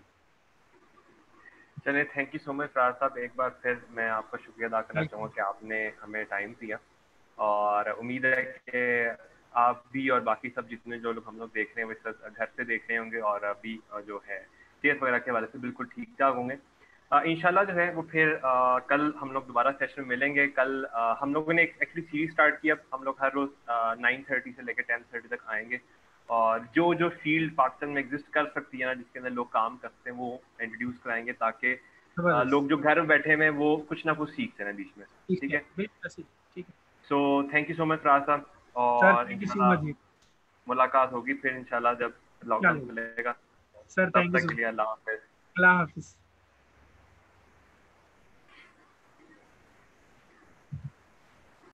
चलिए, thank you so much Faraz साहब, एक बार फिर मैं आपका शुक्रिया अदा करना वेलकम। चाहूँगा कि आपने हमें टाइम दिया। और उम्मीद है कि आप भी और बाकी सब जितने जो लोग हम लोग देख रहे हैं वो सब घर से देख रहे होंगे और अभी अ, जो है सेहत वगैरह के हवाले से बिल्कुल ठीक ठाक होंगे। अ, इंशाल्लाह जो है वो फिर अ, कल हम लोग दोबारा सेशन में मिलेंगे। कल अ, हम लोगों ने एक एक्चुअली सीरीज स्टार्ट की, अब हम लोग हर रोज़ नाइन थर्टी से लेकर टेन थर्टी तक आएंगे, और जो जो फील्ड पाकिस्तान में एग्जिस्ट कर सकती है ना, जिसके अंदर लोग काम करते हैं, वो इंट्रोड्यूस कराएंगे, ताकि अ, ज़बरदस्त। लोग जो घर में बैठे हुए हैं वो कुछ ना कुछ सीखते हैं बीच में से, ठीक ठीक है, है। बिल्कुल ऐसे ही। ठीक है so thank you so much Faraz साहब, सर, और थैंक यू सो मच इंशाल्लाह जी। मुलाकात होगी फिर इंशाल्लाह जब लॉकडाउन चलो खुलेगा। सर, तब थैंक यू तक सो के मच। लिए अल्लाह हाफ़िज़। अल्लाह हाफिज़।